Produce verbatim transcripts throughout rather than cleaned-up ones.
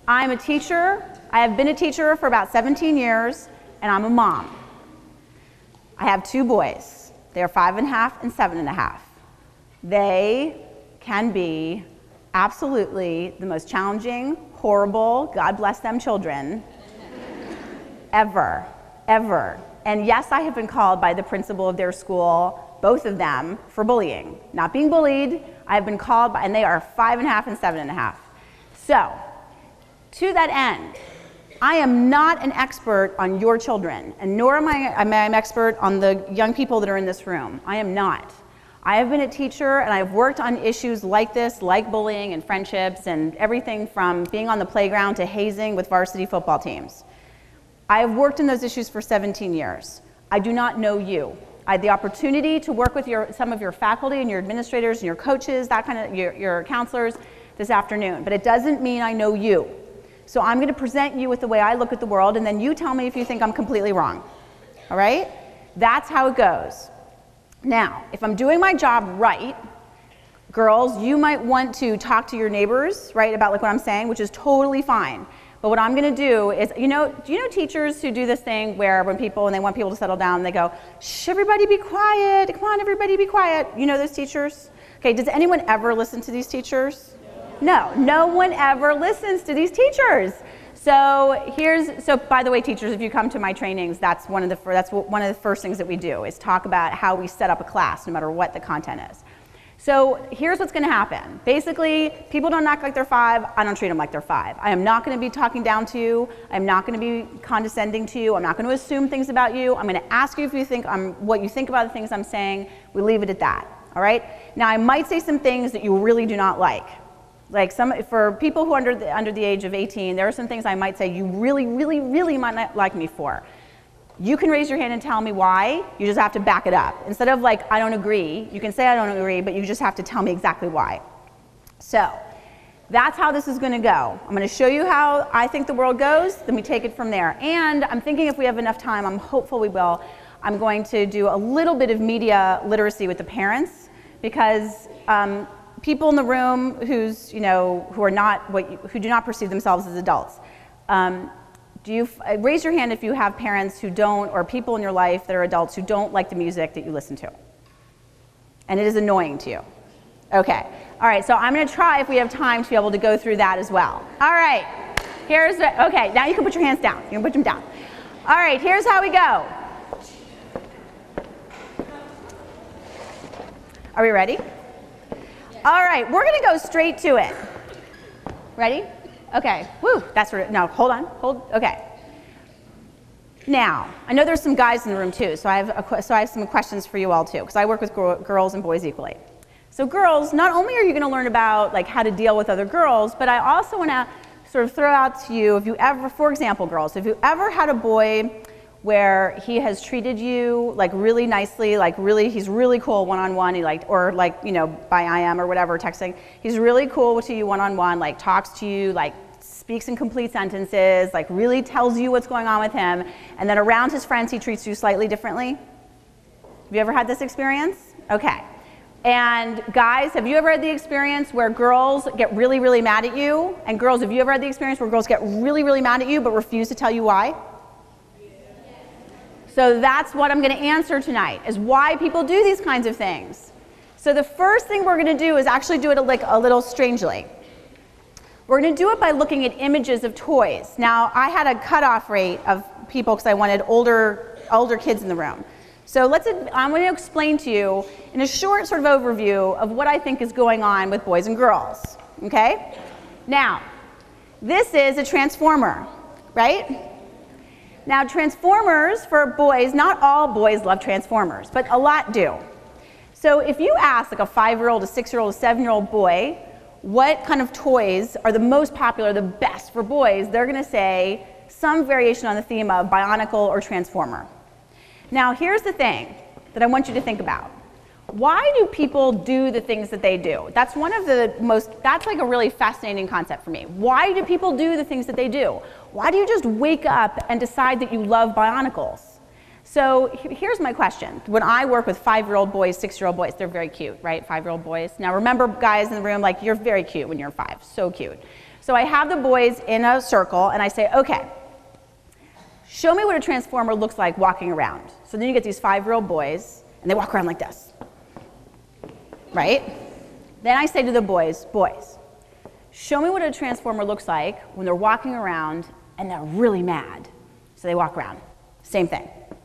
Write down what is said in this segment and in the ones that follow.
I'm a teacher. I have been a teacher for about seventeen years, and I'm a mom. I have two boys. They are five and a half and seven and a half. They can be absolutely the most challenging, horrible, God bless them children ever, ever. And yes, I have been called by the principal of their school, both of them, for bullying. Not being bullied, I have been called by, and they are five and a half and seven and a half. So, to that end, I am not an expert on your children, and nor am I I'm an expert on the young people that are in this room. I am not. I have been a teacher, and I've worked on issues like this, like bullying and friendships, and everything from being on the playground to hazing with varsity football teams. I have worked in those issues for seventeen years. I do not know you. I had the opportunity to work with your, some of your faculty and your administrators and your coaches, that kind of, your, your counselors this afternoon, but it doesn't mean I know you. So I'm going to present you with the way I look at the world, and then you tell me if you think I'm completely wrong. All right? That's how it goes. Now, if I'm doing my job right, girls, you might want to talk to your neighbors, right, about like what I'm saying, which is totally fine. But what I'm going to do is, you know, do you know teachers who do this thing where when people, when they want people to settle down, they go, shh, everybody be quiet. Come on, everybody be quiet. You know those teachers? Okay, does anyone ever listen to these teachers? No, no one ever listens to these teachers. So here's, so by the way, teachers, if you come to my trainings, that's one of the, that's one of the first things that we do is talk about how we set up a class, no matter what the content is. So here's what's going to happen. Basically, people don't act like they're five. I don't treat them like they're five. I am not going to be talking down to you. I'm not going to be condescending to you. I'm not going to assume things about you. I'm going to ask you if you think I'm, what you think about the things I'm saying. We leave it at that. All right? Now, I might say some things that you really do not like. Like some, for people who are under the, under the age of eighteen, there are some things I might say you really, really, really might not like me for. You can raise your hand and tell me why. You just have to back it up. Instead of like, I don't agree, you can say I don't agree, but you just have to tell me exactly why. So that's how this is going to go. I'm going to show you how I think the world goes, then we take it from there. And I'm thinking if we have enough time, I'm hopeful we will, I'm going to do a little bit of media literacy with the parents, because um, people in the room who's, you know, who are not, what you, who do not perceive themselves as adults, um, do you, raise your hand if you have parents who don't, or people in your life that are adults who don't like the music that you listen to. And it is annoying to you. Okay. All right, so I'm going to try, if we have time, to be able to go through that as well. All right. Here's, the, okay, now you can put your hands down. You can put them down. All right, here's how we go. Are we ready? All right, we're going to go straight to it. Ready? Okay, woo, that's what, no, hold on, hold, okay. Now, I know there's some guys in the room too, so I have, a, so I have some questions for you all too, because I work with gr girls and boys equally. So girls, not only are you going to learn about like how to deal with other girls, but I also want to sort of throw out to you, if you ever, for example, girls, if you ever had a boy where he has treated you like really nicely, like really, he's really cool one-on-one, he like, or like, you know, by I M or whatever, texting, he's really cool to you one-on-one, like talks to you, like speaks in complete sentences, like really tells you what's going on with him, and then around his friends he treats you slightly differently. Have you ever had this experience? Okay. And guys, have you ever had the experience where girls get really, really mad at you? And girls, have you ever had the experience where girls get really, really mad at you but refuse to tell you why? So that's what I'm going to answer tonight, is why people do these kinds of things. So the first thing we're going to do is actually do it a, like, a little strangely. We're going to do it by looking at images of toys. Now, I had a cutoff rate of people because I wanted older, older kids in the room. So let's, I'm going to explain to you in a short sort of overview of what I think is going on with boys and girls. Okay? Now, this is a transformer, right? Now, Transformers for boys, not all boys love Transformers, but a lot do. So if you ask like a five-year-old, a six-year-old, a seven-year-old boy, what kind of toys are the most popular, the best for boys, they're going to say some variation on the theme of Bionicle or Transformer. Now, here's the thing that I want you to think about. Why do people do the things that they do? That's one of the most, that's like a really fascinating concept for me. Why do people do the things that they do? Why do you just wake up and decide that you love Bionicles? So here's my question. When I work with five-year-old boys, six-year-old boys, they're very cute, right? Five-year-old boys. Now remember, guys in the room, like you're very cute when you're five, so cute. So I have the boys in a circle and I say, okay, show me what a transformer looks like walking around. So then you get these five-year-old boys and they walk around like this, right? Then I say to the boys, boys, show me what a transformer looks like when they're walking around and they're really mad. So they walk around, same thing.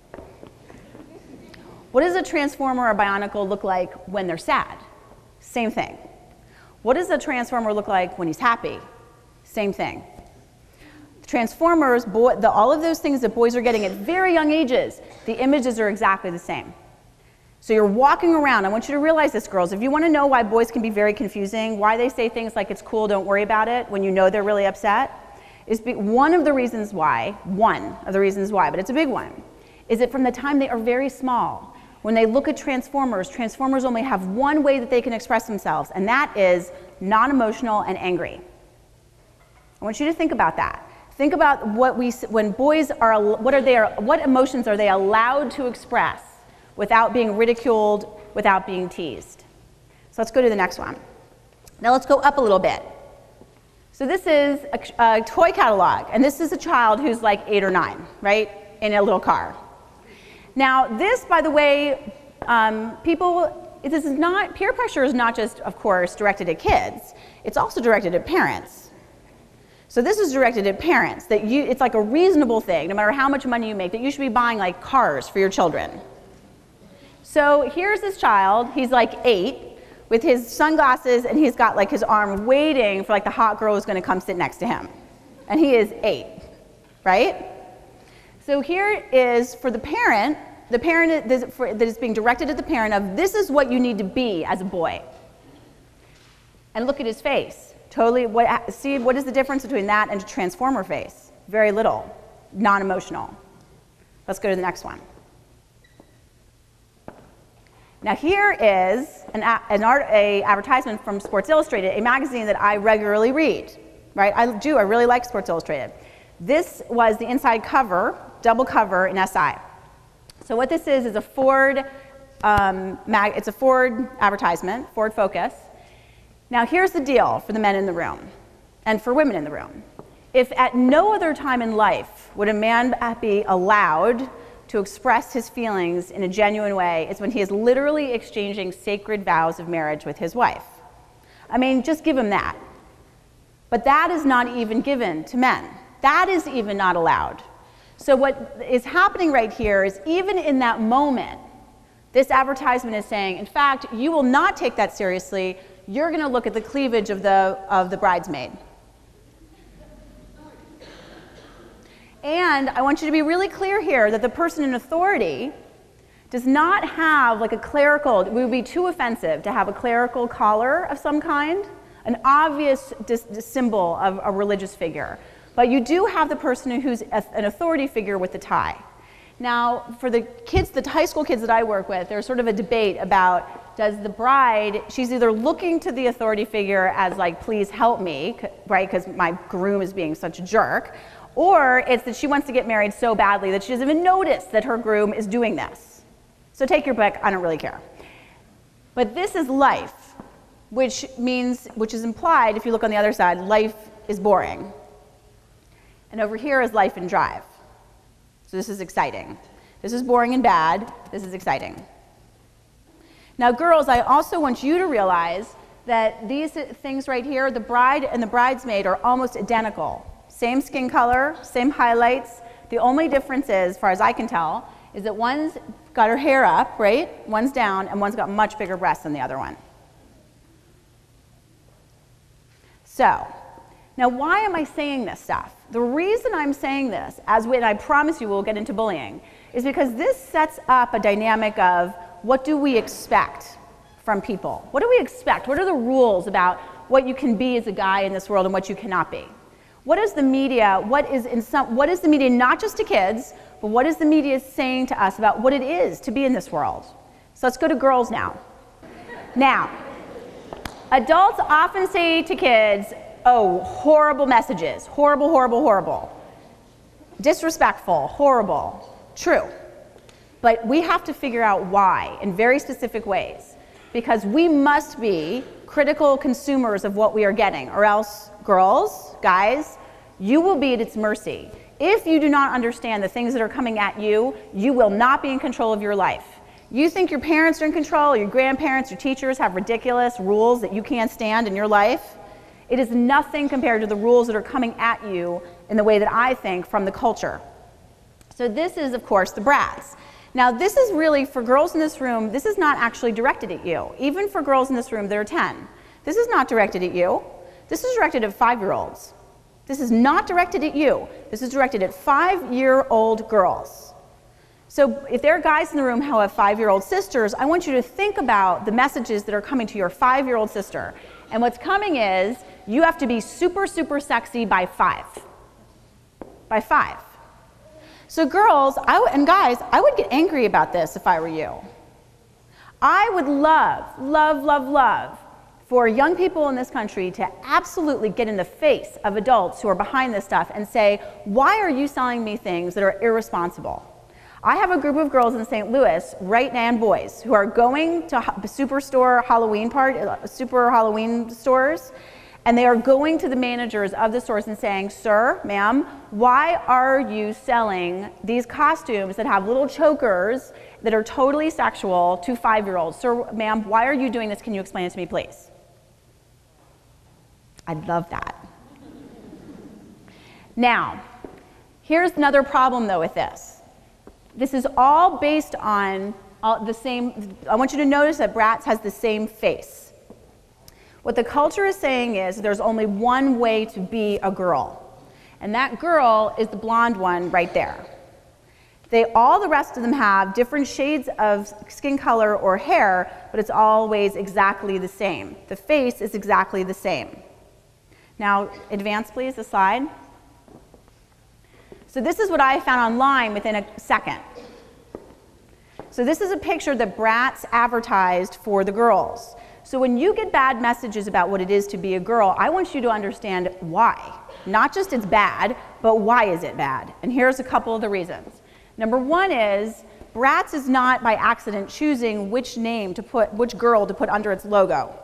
What does a transformer or bionicle look like when they're sad? Same thing. What does a transformer look like when he's happy? Same thing. Transformers, boy, the, all of those things that boys are getting at very young ages, the images are exactly the same. So you're walking around. I want you to realize this, girls. If you want to know why boys can be very confusing, why they say things like it's cool, don't worry about it, when you know they're really upset, is be, one of the reasons why, one of the reasons why, but it's a big one, is that from the time they are very small, when they look at transformers, transformers only have one way that they can express themselves, and that is non-emotional and angry. I want you to think about that. Think about what we, when boys are, what are they, what emotions are they allowed to express without being ridiculed, without being teased. So let's go to the next one. Now let's go up a little bit. So this is a, a toy catalog, and this is a child who's like eight or nine, right, in a little car. Now this, by the way, um, people, this is not, peer pressure is not just, of course, directed at kids, it's also directed at parents. So this is directed at parents, that you, it's like a reasonable thing, no matter how much money you make, that you should be buying like cars for your children. So here's this child, he's like eight, with his sunglasses, and he's got like his arm waiting for like the hot girl who's gonna come sit next to him. And he is eight, right? So here is for the parent, the parent that is being directed at the parent of this is what you need to be as a boy. And look at his face. Totally, what, see what is the difference between that and a transformer face? Very little, non-emotional. Let's go to the next one. Now here is an, an art, a advertisement from Sports Illustrated, a magazine that I regularly read, right? I do, I really like Sports Illustrated. This was the inside cover, double cover in S I. So what this is is a Ford, um, mag, it's a Ford advertisement, Ford Focus. Now here's the deal for the men in the room, and for women in the room. If at no other time in life would a man be allowed to express his feelings in a genuine way, it's when he is literally exchanging sacred vows of marriage with his wife. I mean, just give him that. But that is not even given to men. That is even not allowed. So what is happening right here is even in that moment, this advertisement is saying, in fact, you will not take that seriously. You're going to look at the cleavage of the, of the bridesmaid. And I want you to be really clear here that the person in authority does not have like a clerical, it would be too offensive to have a clerical collar of some kind, an obvious dis, dis symbol of a religious figure. But you do have the person who's a, an authority figure with the tie. Now, for the kids, the high school kids that I work with, there's sort of a debate about does the bride, she's either looking to the authority figure as like, please help me, right, because my groom is being such a jerk, or it's that she wants to get married so badly that she doesn't even notice that her groom is doing this. So take your pick, I don't really care. But this is life, which means, which is implied, if you look on the other side, life is boring. And over here is life and drive. So this is exciting. This is boring and bad, this is exciting. Now girls, I also want you to realize that these things right here, the bride and the bridesmaid are almost identical. Same skin color, same highlights. The only difference is, as far as I can tell, is that one's got her hair up, right? One's down, and one's got much bigger breasts than the other one. So, now why am I saying this stuff? The reason I'm saying this, as we, and I promise you we'll get into bullying, is because this sets up a dynamic of what do we expect from people? What do we expect? What are the rules about what you can be as a guy in this world and what you cannot be? What is the media, what is, in some, what is the media, not just to kids, but what is the media saying to us about what it is to be in this world? So let's go to girls now. Now, adults often say to kids, oh, horrible messages, horrible, horrible, horrible. Disrespectful, horrible, true. But we have to figure out why in very specific ways, because we must be critical consumers of what we are getting, or else, girls, guys, you will be at its mercy. If you do not understand the things that are coming at you, you will not be in control of your life. You think your parents are in control, your grandparents, your teachers have ridiculous rules that you can't stand in your life. It is nothing compared to the rules that are coming at you in the way that I think from the culture. So this is, of course, the Bratz. Now this is really, for girls in this room, this is not actually directed at you. Even for girls in this room that are ten. This is not directed at you. This is directed at five-year-olds. This is not directed at you. This is directed at five-year-old girls. So if there are guys in the room who have five-year-old sisters, I want you to think about the messages that are coming to your five-year-old sister. And what's coming is, you have to be super, super sexy by five. By five. So girls, I w and guys, I would get angry about this if I were you. I would love, love, love, love for young people in this country to absolutely get in the face of adults who are behind this stuff and say, why are you selling me things that are irresponsible? I have a group of girls in Saint Louis right now, and boys, who are going to Superstore Halloween part, super Halloween stores, and they are going to the managers of the stores and saying, sir, ma'am, why are you selling these costumes that have little chokers that are totally sexual to five-year-olds? Sir, ma'am, why are you doing this? Can you explain it to me, please? I'd love that. Now, here's another problem, though, with this. This is all based on all the same, I want you to notice that Bratz has the same face. What the culture is saying is there's only one way to be a girl, and that girl is the blonde one right there. They, all the rest of them have different shades of skin color or hair, but it's always exactly the same. The face is exactly the same. Now, advance please, the slide. So this is what I found online within a second. So this is a picture that Bratz advertised for the girls. So when you get bad messages about what it is to be a girl, I want you to understand why. Not just it's bad, but why is it bad? And here's a couple of the reasons. Number one is, Bratz is not by accident choosing which name to put, which girl to put under its logo.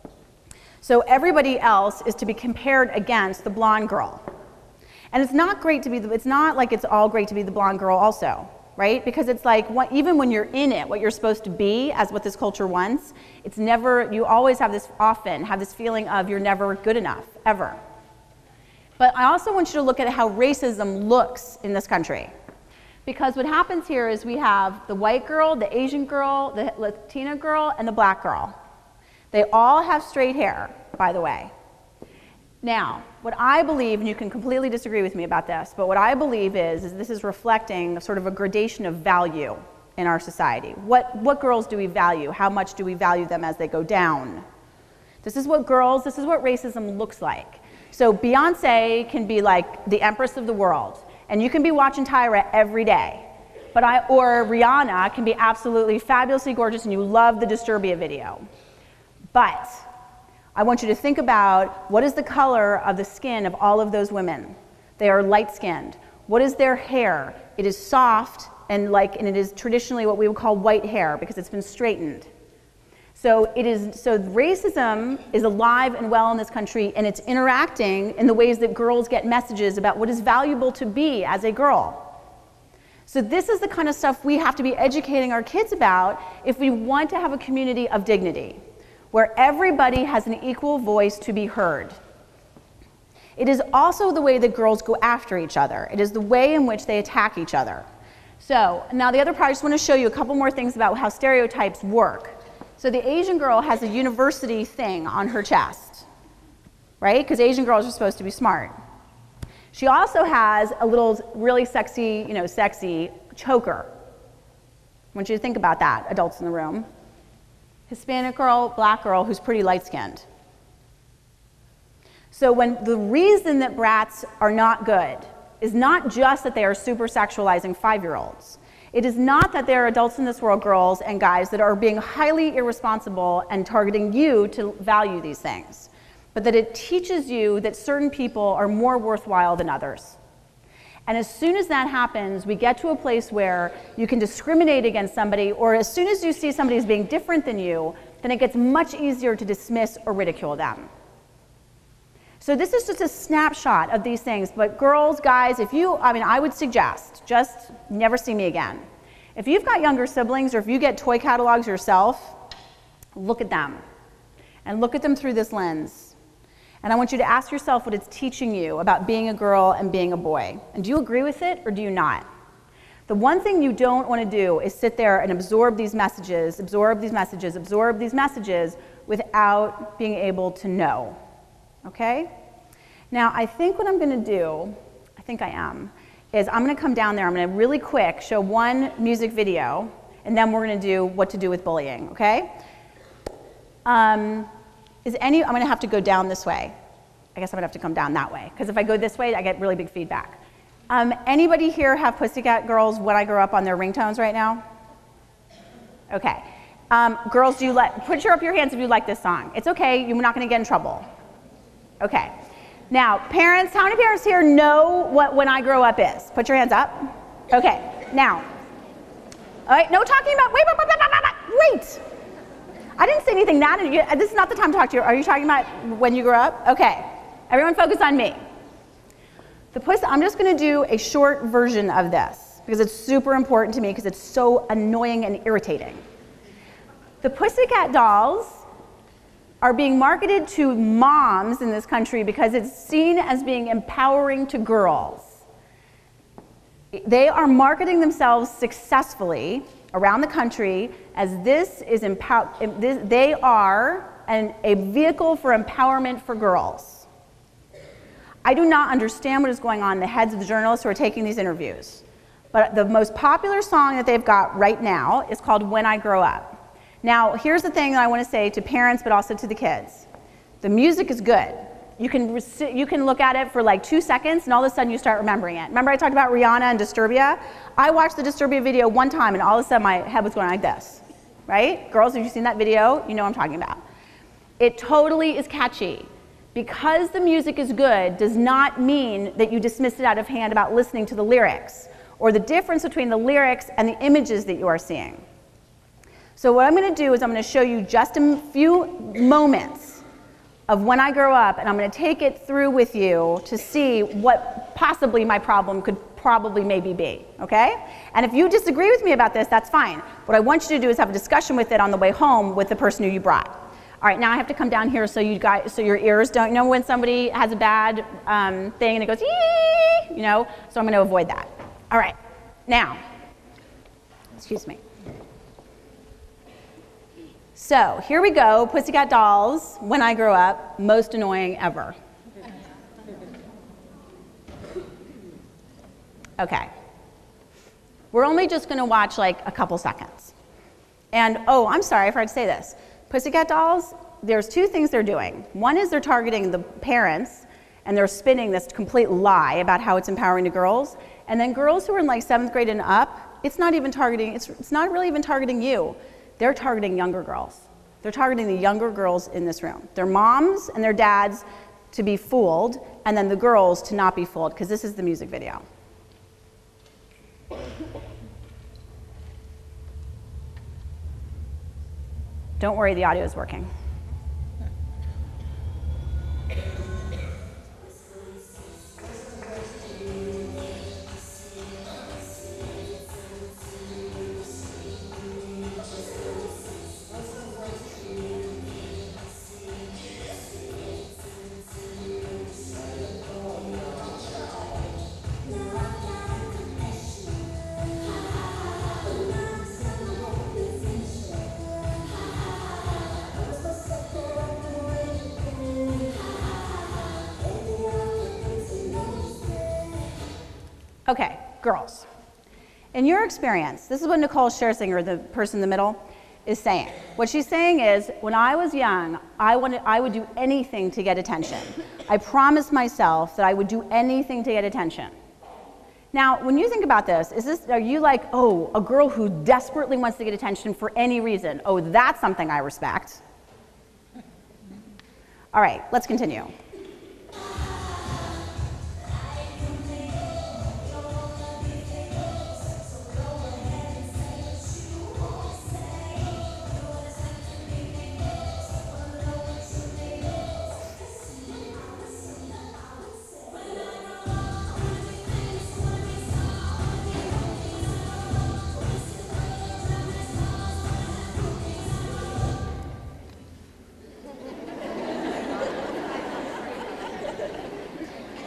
So everybody else is to be compared against the blonde girl. And it's not great to be, the, it's not like it's all great to be the blonde girl also, right? Because it's like, what, even when you're in it, what you're supposed to be as what this culture wants, it's never, you always have this, often have this feeling of you're never good enough, ever. But I also want you to look at how racism looks in this country. Because what happens here is we have the white girl, the Asian girl, the Latina girl, and the black girl. They all have straight hair, by the way. Now, what I believe, and you can completely disagree with me about this, but what I believe is, is this is reflecting sort of a gradation of value in our society. What, what girls do we value? How much do we value them as they go down? This is what girls, this is what racism looks like. So Beyonce can be like the empress of the world, and you can be watching Tyra every day. But I, or Rihanna can be absolutely fabulously gorgeous and you love the Disturbia video. But I want you to think about what is the color of the skin of all of those women. They are light-skinned. What is their hair? It is soft and like, and it is traditionally what we would call white hair because it's been straightened. So it is, so racism is alive and well in this country, and it's interacting in the ways that girls get messages about what is valuable to be as a girl. So this is the kind of stuff we have to be educating our kids about if we want to have a community of dignity, where everybody has an equal voice to be heard. It is also the way that girls go after each other. It is the way in which they attack each other. So now the other part, I just want to show you a couple more things about how stereotypes work. So the Asian girl has a university thing on her chest, right? Because Asian girls are supposed to be smart. She also has a little really sexy, you know, sexy choker. I want you to think about that, adults in the room. Hispanic girl, black girl who's pretty light-skinned. So when the reason that Bratz are not good is not just that they are super sexualizing five-year-olds. It is not that there are adults in this world, girls and guys, that are being highly irresponsible and targeting you to value these things, but that it teaches you that certain people are more worthwhile than others. And as soon as that happens, we get to a place where you can discriminate against somebody, or as soon as you see somebody as being different than you, then it gets much easier to dismiss or ridicule them. So this is just a snapshot of these things, but girls, guys, if you, I mean, I would suggest just never see me again. If you've got younger siblings or if you get toy catalogs yourself, look at them and look at them through this lens. And I want you to ask yourself what it's teaching you about being a girl and being a boy. And do you agree with it or do you not? The one thing you don't want to do is sit there and absorb these messages, absorb these messages, absorb these messages without being able to know. Okay? Now, I think what I'm going to do, I think I am, is I'm going to come down there, I'm going to really quick show one music video, and then we're going to do what to do with bullying, okay? Um, is any, I'm going to have to go down this way. I guess I'm going to have to come down that way, because if I go this way, I get really big feedback. Um, anybody here have Pussycat Girls When I Grow Up on their ringtones right now? Okay. Um, girls, do you like, put your up your hands if you like this song. It's okay, you're not going to get in trouble. Okay. Now, parents, how many parents here know what When I Grow Up is? Put your hands up. Okay. Now, all right, no talking about, wait, wait, wait, wait, wait, wait. I didn't say anything that, this is not the time to talk to you. Are you talking about when you grow up? Okay. Everyone focus on me. The pussy, I'm just going to do a short version of this because it's super important to me because it's so annoying and irritating. The Pussycat Dolls are being marketed to moms in this country because it's seen as being empowering to girls. They are marketing themselves successfully around the country as this is empower, this, they are an, a vehicle for empowerment for girls. I do not understand what is going on in the heads of the journalists who are taking these interviews. But the most popular song that they've got right now is called When I Grow Up. Now, here's the thing that I want to say to parents, but also to the kids. The music is good. You can, you can look at it for like two seconds, and all of a sudden you start remembering it. Remember I talked about Rihanna and Disturbia? I watched the Disturbia video one time, and all of a sudden my head was going like this, right? Girls, if you've seen that video, you know what I'm talking about. It totally is catchy. Because the music is good does not mean that you dismiss it out of hand about listening to the lyrics, or the difference between the lyrics and the images that you are seeing. So what I'm going to do is I'm going to show you just a few moments of When I Grow Up, and I'm going to take it through with you to see what possibly my problem could probably maybe be, okay? And if you disagree with me about this, that's fine. What I want you to do is have a discussion with it on the way home with the person who you brought. All right, now I have to come down here so you guys, so your ears don't, you know when somebody has a bad um, thing and it goes, ee, you know, so I'm going to avoid that. All right, now, excuse me. So here we go, Pussycat Dolls, When I Grow Up, most annoying ever. Okay. We're only just going to watch like a couple seconds. And, oh, I'm sorry, I forgot to say this. Pussycat Dolls, there's two things they're doing. One is they're targeting the parents, and they're spinning this complete lie about how it's empowering to girls. And then girls who are in like seventh grade and up, it's not even targeting, it's, it's not really even targeting you. They're targeting younger girls. They're targeting the younger girls in this room. Their moms and their dads to be fooled, and then the girls to not be fooled, because this is the music video. Don't worry, the audio is working. Okay, girls. In your experience, this is what Nicole Scherzinger, the person in the middle, is saying. What she's saying is, when I was young, I, wanted, I would do anything to get attention. I promised myself that I would do anything to get attention. Now, when you think about this, is this, are you like, oh, a girl who desperately wants to get attention for any reason? Oh, that's something I respect. All right, let's continue.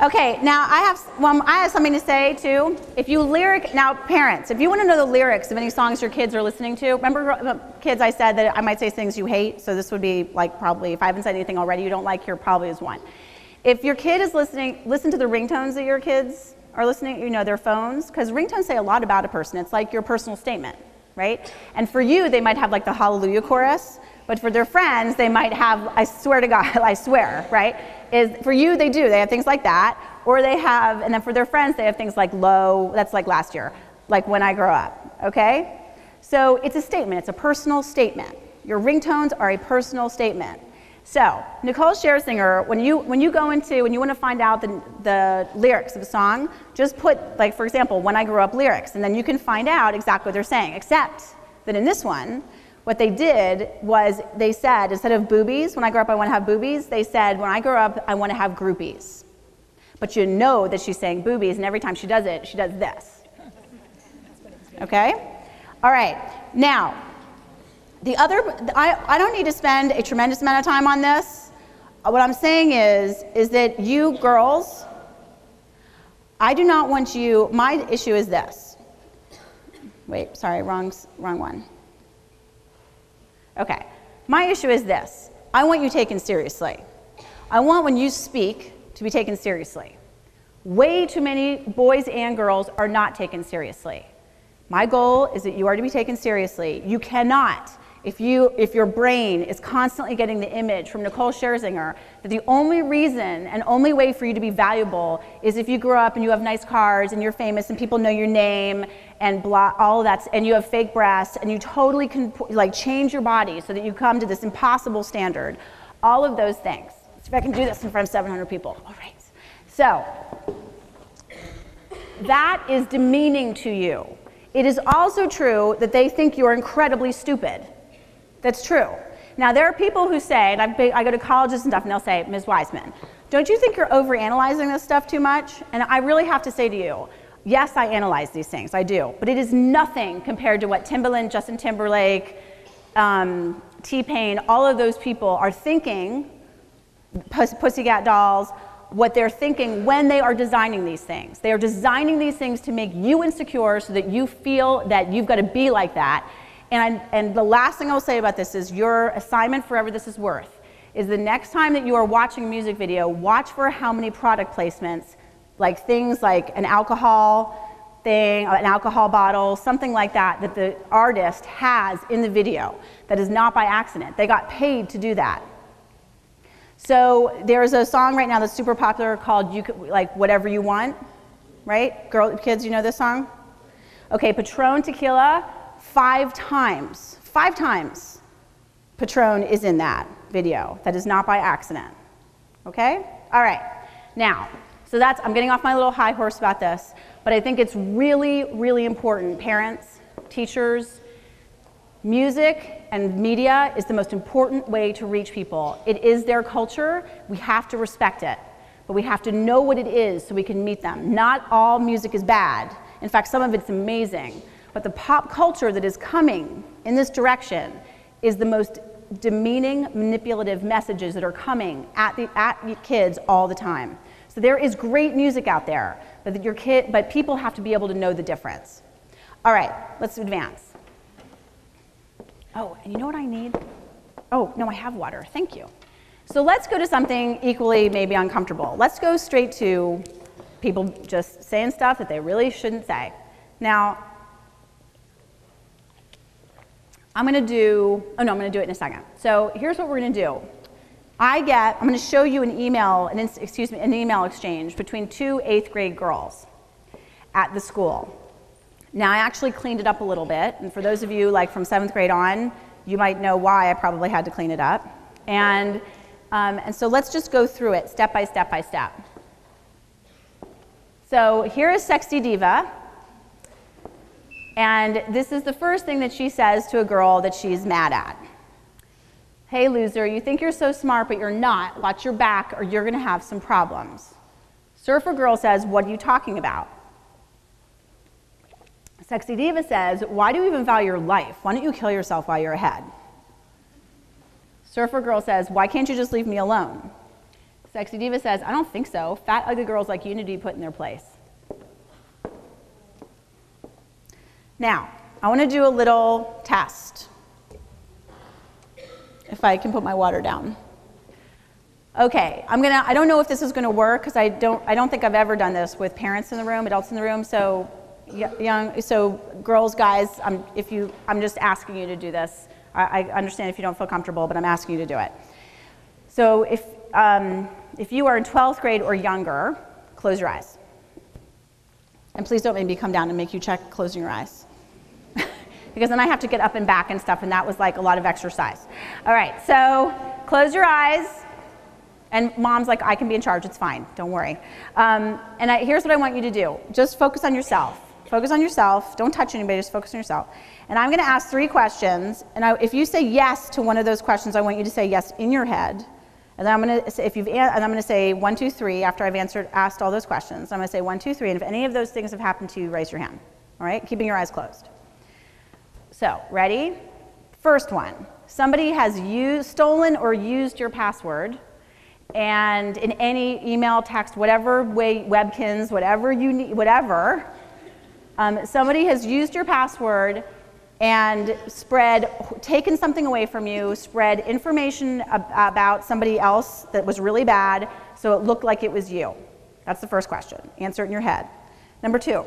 Okay, now I have, well, I have something to say too. If you lyric, now parents, if you want to know the lyrics of any songs your kids are listening to, remember kids, I said that I might say things you hate, so this would be like probably, if I haven't said anything already you don't like, here probably is one. If your kid is listening, listen to the ringtones that your kids are listening, you know, their phones, because ringtones say a lot about a person. It's like your personal statement, right? And for you, they might have like the Hallelujah chorus, but for their friends, they might have, I swear to God, I swear, right? Is for you, they do. They have things like that, or they have, and then for their friends, they have things like low, that's like last year, like when I grow up, okay? So it's a statement, it's a personal statement. Your ringtones are a personal statement. So Nicole Scherzinger, when you, when you go into, when you want to find out the, the lyrics of a song, just put, like for example, When I Grew Up lyrics, and then you can find out exactly what they're saying, except that in this one, what they did was they said, instead of boobies, when I grow up I want to have boobies, they said, when I grow up I want to have groupies. But you know that she's saying boobies, and every time she does it, she does this. Okay? All right. Now, the other, I, I don't need to spend a tremendous amount of time on this. What I'm saying is, is that you girls, I do not want you, my issue is this. Wait, sorry, wrong, wrong one. Okay, my issue is this. I want you taken seriously. I want when you speak to be taken seriously. Way too many boys and girls are not taken seriously. My goal is that you are to be taken seriously. You cannot, if, you, if your brain is constantly getting the image from Nicole Scherzinger, that the only reason and only way for you to be valuable is if you grew up and you have nice cars and you're famous and people know your name and blah, all of that, and you have fake breasts and you totally can like change your body so that you come to this impossible standard. All of those things. So if I can do this in front of seven hundred people. All right. So that is demeaning to you. It is also true that they think you're incredibly stupid. That's true. Now, there are people who say, and I've been, I go to colleges and stuff, and they'll say, Miz Wiseman, don't you think you're overanalyzing this stuff too much? And I really have to say to you, yes, I analyze these things, I do. But it is nothing compared to what Timbaland, Justin Timberlake, um, T-Pain, all of those people are thinking, Puss, Pussycat Dolls, what they're thinking when they are designing these things. They are designing these things to make you insecure so that you feel that you've got to be like that. And, and the last thing I'll say about this is your assignment, forever this is worth, is the next time that you are watching a music video, watch for how many product placements, like things like an alcohol thing, an alcohol bottle, something like that, that the artist has in the video that is not by accident. They got paid to do that. So there's a song right now that's super popular called you could, like Whatever You Want, right? Girl, kids, you know this song? Okay, Patron Tequila, five times, five times Patron is in that video. That is not by accident, okay? All right, now, so that's, I'm getting off my little high horse about this, but I think it's really, really important, parents, teachers, music and media is the most important way to reach people. It is their culture. We have to respect it, but we have to know what it is so we can meet them. Not all music is bad. In fact, some of it's amazing. But the pop culture that is coming in this direction is the most demeaning, manipulative messages that are coming at the at kids all the time. So there is great music out there, but your kid, but people have to be able to know the difference. All right, let's advance. Oh, and you know what I need? Oh, no, I have water. Thank you. So let's go to something equally maybe uncomfortable. Let's go straight to people just saying stuff that they really shouldn't say. Now, I'm going to do, oh no, I'm going to do it in a second. So here's what we're going to do. I get, I'm going to show you an email, an, excuse me, an email exchange between two eighth grade girls at the school. Now, I actually cleaned it up a little bit, and for those of you like from seventh grade on, you might know why I probably had to clean it up. And, um, and so let's just go through it step by step by step. So here is Sexy Diva, and this is the first thing that she says to a girl that she's mad at. Hey loser, you think you're so smart, but you're not. Watch your back or you're gonna have some problems. Surfer Girl says, what are you talking about? Sexy Diva says, why do you even value your life? Why don't you kill yourself while you're ahead? Surfer Girl says, why can't you just leave me alone? Sexy Diva says, I don't think so. Fat, ugly girls like you need to be put in their place. Now, I want to do a little test. If I can put my water down. Okay, I'm gonna, I don't know if this is gonna work because I don't, I don't think I've ever done this with parents in the room, adults in the room, so young, so girls, guys, I'm, if you, I'm just asking you to do this. I, I understand if you don't feel comfortable, but I'm asking you to do it. So if, um, if you are in twelfth grade or younger, close your eyes. And please don't make me come down and make you check closing your eyes. Because then I have to get up and back and stuff, and that was like a lot of exercise. All right, so close your eyes. And mom's like, I can be in charge, it's fine, don't worry. Um, and I, here's what I want you to do. Just focus on yourself. Focus on yourself, don't touch anybody, just focus on yourself. And I'm gonna ask three questions, and I, if you say yes to one of those questions, I want you to say yes in your head. And then I'm gonna say, if you've, and I'm gonna say one, two, three, after I've answered, asked all those questions. I'm gonna say one, two, three, and if any of those things have happened to you, raise your hand, all right? Keeping your eyes closed. So, ready? First one, somebody has used, stolen or used your password, and in any email, text, whatever way, Webkins, whatever you need, whatever, um, somebody has used your password and spread, taken something away from you, spread information ab about somebody else that was really bad, so it looked like it was you. That's the first question. Answer it in your head. Number two,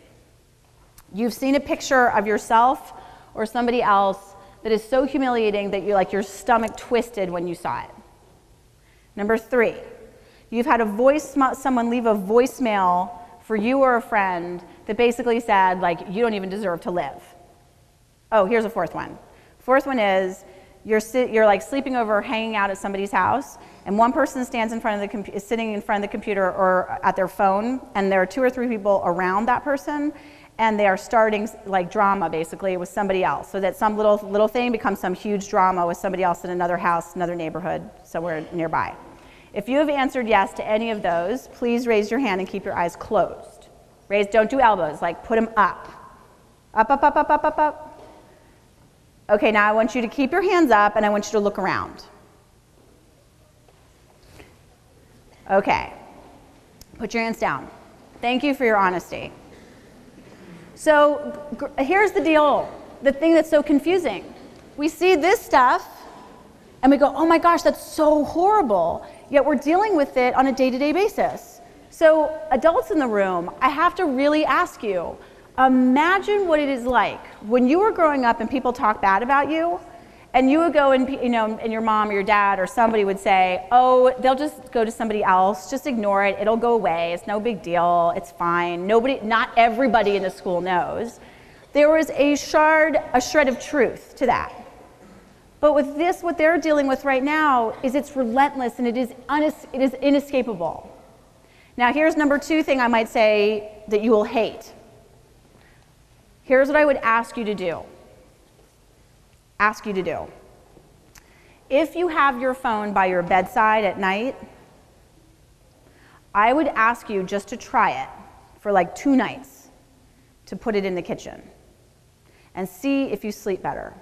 you've seen a picture of yourself or somebody else that is so humiliating that you like your stomach twisted when you saw it. Number three, you've had a voice, someone leave a voicemail for you or a friend that basically said, like, you don't even deserve to live. Oh, here's a fourth one. Fourth one is, you're, sit, you're like sleeping over or hanging out at somebody's house, and one person stands in front of the, is sitting in front of the computer or at their phone, and there are two or three people around that person, and they are starting like drama basically with somebody else, so that some little, little thing becomes some huge drama with somebody else in another house, another neighborhood, somewhere nearby. If you have answered yes to any of those, please raise your hand and keep your eyes closed. Raise, don't do elbows, like put them up. Up, up, up, up, up, up, up. Okay, now I want you to keep your hands up and I want you to look around. Okay, put your hands down. Thank you for your honesty. So here's the deal, the thing that's so confusing. We see this stuff and we go, oh my gosh, that's so horrible, yet we're dealing with it on a day-to-day basis. So adults in the room, I have to really ask you, imagine what it is like when you were growing up and people talk bad about you, and you would go and, you know, and your mom or your dad or somebody would say, oh, they'll just go to somebody else, just ignore it, it'll go away, it's no big deal, it's fine. Nobody, not everybody in the school knows. There was a shard, a shred of truth to that. But with this, what they're dealing with right now is it's relentless and it is, unes- it is inescapable. Now here's number two thing I might say that you will hate. Here's what I would ask you to do. Ask you to do. If you have your phone by your bedside at night, I would ask you just to try it for like two nights to put it in the kitchen and see if you sleep better.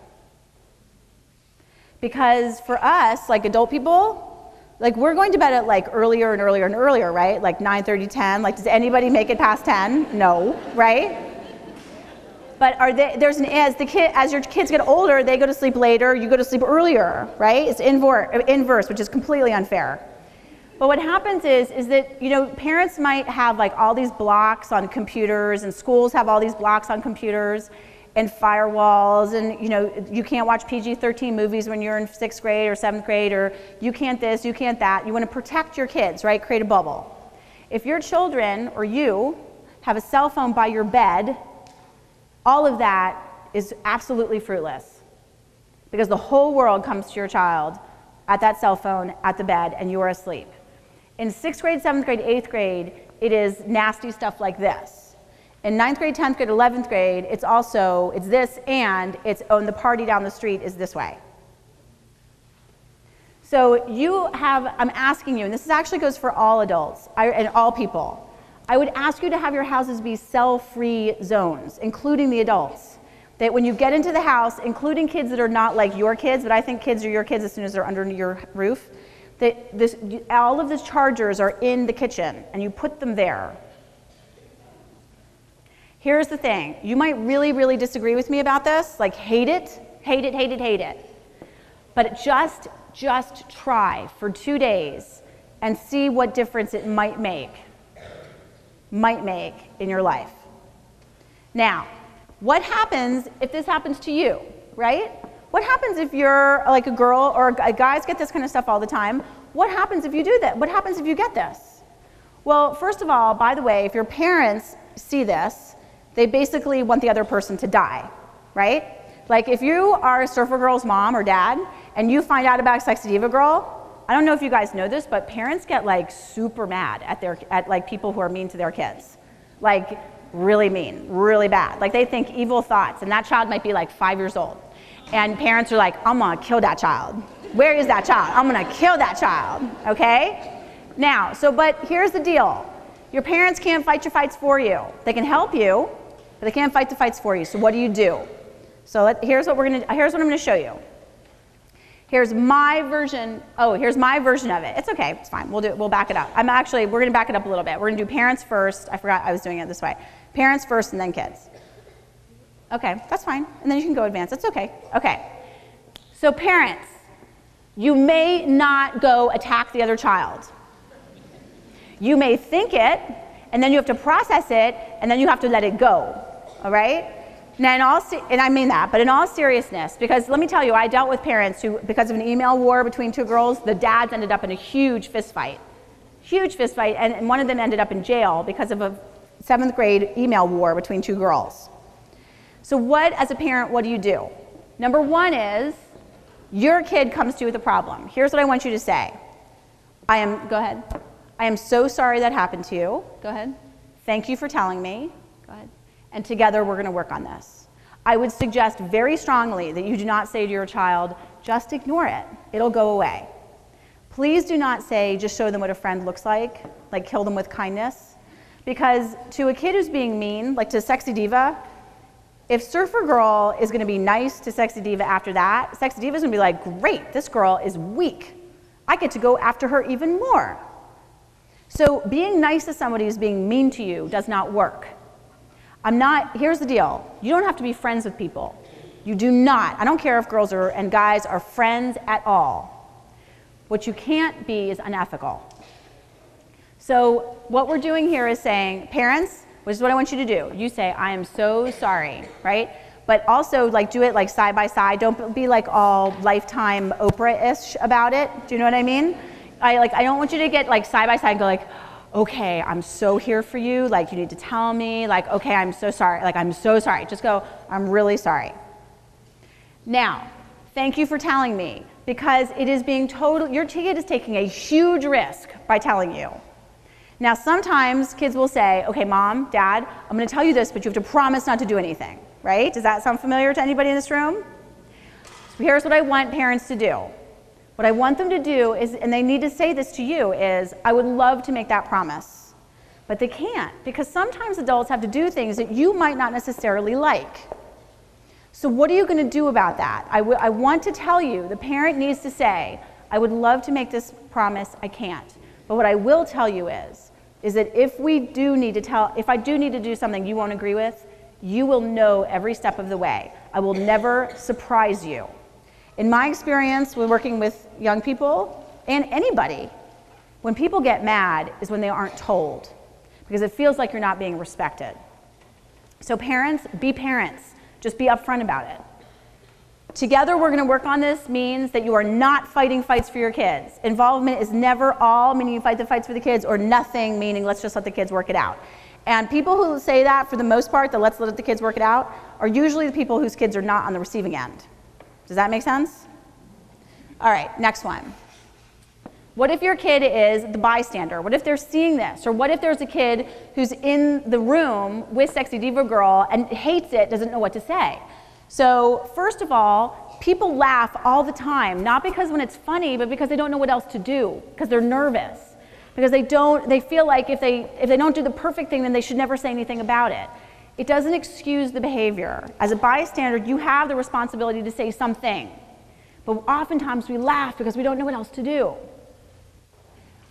Because for us, like adult people, like we're going to bed at like earlier and earlier and earlier, right? Like nine thirty, ten. Like does anybody make it past ten? No, right? But are they, there's an, as, the kid, as your kids get older, they go to sleep later, you go to sleep earlier, right? It's invor, inverse, which is completely unfair. But what happens is, is that, you know, parents might have like all these blocks on computers, and schools have all these blocks on computers, and firewalls, and, you know, you can't watch P G thirteen movies when you're in sixth grade or seventh grade, or you can't this, you can't that. You want to protect your kids, right? Create a bubble. If your children, or you, have a cell phone by your bed, all of that is absolutely fruitless, because the whole world comes to your child at that cell phone, at the bed, and you are asleep. In sixth grade, seventh grade, eighth grade, it is nasty stuff like this. In ninth grade, tenth grade, eleventh grade, it's also, it's this, and it's, oh, and the party down the street is this way. So you have, I'm asking you, and this actually goes for all adults I, and all people, I would ask you to have your houses be cell-free zones, including the adults. That when you get into the house, including kids that are not like your kids, but I think kids are your kids as soon as they're under your roof, The, this, all of the chargers are in the kitchen, and you put them there. Here's the thing. You might really, really disagree with me about this, like hate it, hate it, hate it, hate it. But just, just try for two days and see what difference it might make, might make in your life. Now, what happens if this happens to you, right? What happens if you're like a girl, or guys get this kind of stuff all the time. What happens if you do that? What happens if you get this? Well, first of all, by the way, if your parents see this, they basically want the other person to die, right? Like if you are a Surfer Girl's mom or dad and you find out about Sexy Diva Girl, I don't know if you guys know this, but parents get like super mad at their at like people who are mean to their kids. Like really mean, really bad. Like they think evil thoughts, and that child might be like five years old. And parents are like, I'm gonna kill that child. Where is that child? I'm gonna kill that child, okay? Now, so but here's the deal. Your parents can't fight your fights for you. They can help you, but they can't fight the fights for you. So what do you do? So let, here's what we're gonna, here's what I'm gonna show you. Here's my version, oh, here's my version of it. It's okay, it's fine, we'll do it, we'll back it up. I'm actually, we're gonna back it up a little bit. We're gonna do parents first. I forgot I was doing it this way. Parents first and then kids. Okay, that's fine. And then you can go advance, it's okay. Okay, so parents, you may not go attack the other child. You may think it, and then you have to process it, and then you have to let it go, all right? Now, in all, and I mean that, but in all seriousness, because let me tell you, I dealt with parents who, because of an email war between two girls, the dads ended up in a huge fist fight. Huge fist fight, and, and one of them ended up in jail because of a seventh grade email war between two girls. So what, as a parent, what do you do? Number one is, your kid comes to you with a problem. Here's what I want you to say. I am, go ahead. I am so sorry that happened to you. Go ahead. Thank you for telling me. Go ahead. And together we're gonna work on this. I would suggest very strongly that you do not say to your child, just ignore it, it'll go away. Please do not say, just show them what a friend looks like, like kill them with kindness. Because to a kid who's being mean, like to Sexy Diva, if Surfer Girl is gonna be nice to Sexy Diva after that, Sexy Diva's gonna be like, great, this girl is weak. I get to go after her even more. So being nice to somebody who's being mean to you does not work. I'm not, here's the deal, you don't have to be friends with people. You do not, I don't care if girls are, and guys are friends at all. What you can't be is unethical. So what we're doing here is saying, parents, which is what I want you to do. You say, I am so sorry, right? But also like do it like side by side. Don't be like all Lifetime Oprah-ish about it. Do you know what I mean? I, like, I don't want you to get like side by side and go like, okay, I'm so here for you, like you need to tell me, like, okay, I'm so sorry, like I'm so sorry. Just go, I'm really sorry. Now, thank you for telling me, because it is being total, your kid is taking a huge risk by telling you. Now, sometimes kids will say, okay, mom, dad, I'm gonna tell you this, but you have to promise not to do anything, right? Does that sound familiar to anybody in this room? So here's what I want parents to do. What I want them to do is, and they need to say this to you, is I would love to make that promise. But they can't, because sometimes adults have to do things that you might not necessarily like. So what are you going to do about that? I, I want to tell you, the parent needs to say, I would love to make this promise, I can't. But what I will tell you is, is that if we do need to tell, if I do need to do something you won't agree with, you will know every step of the way. I will never surprise you. In my experience with working with young people, and anybody, when people get mad is when they aren't told, because it feels like you're not being respected. So parents, be parents. Just be upfront about it. Together we're gonna work on this means that you are not fighting fights for your kids. Involvement is never all, meaning you fight the fights for the kids, or nothing, meaning let's just let the kids work it out. And people who say that, for the most part, that let's let the kids work it out, are usually the people whose kids are not on the receiving end. Does that make sense? All right, next one. What if your kid is the bystander? What if they're seeing this? Or what if there's a kid who's in the room with Sexy Diva Girl and hates it, doesn't know what to say? So first of all, people laugh all the time, not because when it's funny, but because they don't know what else to do, because they're nervous, because they don't, they feel like if they, if they don't do the perfect thing, then they should never say anything about it. It doesn't excuse the behavior. As a bystander, you have the responsibility to say something. But oftentimes we laugh because we don't know what else to do.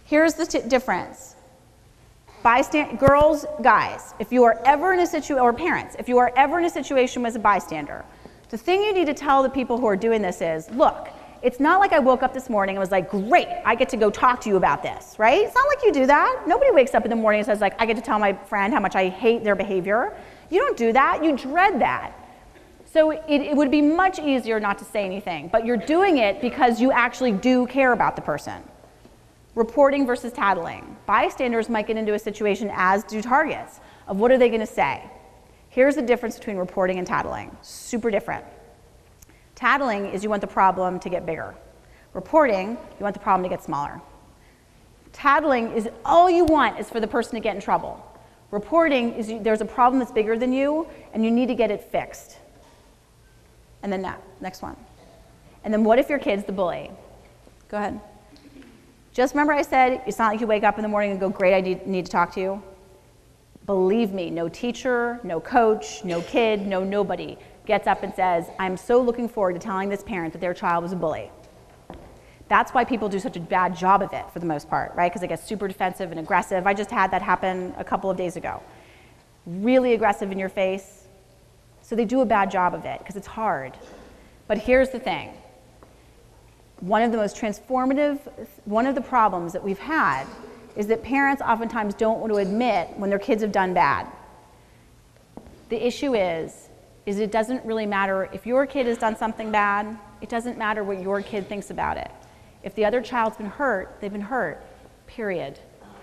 Here's the t difference. Bystand girls, guys, if you are ever in a situation, or parents, if you are ever in a situation as a bystander, the thing you need to tell the people who are doing this is, look, it's not like I woke up this morning and was like, great, I get to go talk to you about this, right? It's not like you do that. Nobody wakes up in the morning and says, like, I get to tell my friend how much I hate their behavior. You don't do that. You dread that. So it, it would be much easier not to say anything, but you're doing it because you actually do care about the person. Reporting versus tattling. Bystanders might get into a situation, as do targets, of what are they going to say. Here's the difference between reporting and tattling. Super different. Tattling is you want the problem to get bigger. Reporting, you want the problem to get smaller. Tattling is all you want is for the person to get in trouble. Reporting is you, there's a problem that's bigger than you and you need to get it fixed. And then that, next one. And then what if your kid's the bully? Go ahead. Just remember I said, it's not like you wake up in the morning and go, great, I need, need to talk to you. Believe me, no teacher, no coach, no kid, no nobody gets up and says, I'm so looking forward to telling this parent that their child was a bully. That's why people do such a bad job of it for the most part, right? Because they get super defensive and aggressive. I just had that happen a couple of days ago. Really aggressive in your face. So they do a bad job of it because it's hard. But here's the thing. One of the most transformative, one of the problems that we've had is that parents oftentimes don't want to admit when their kids have done bad. The issue is, is it doesn't really matter if your kid has done something bad, it doesn't matter what your kid thinks about it. If the other child's been hurt, they've been hurt, period.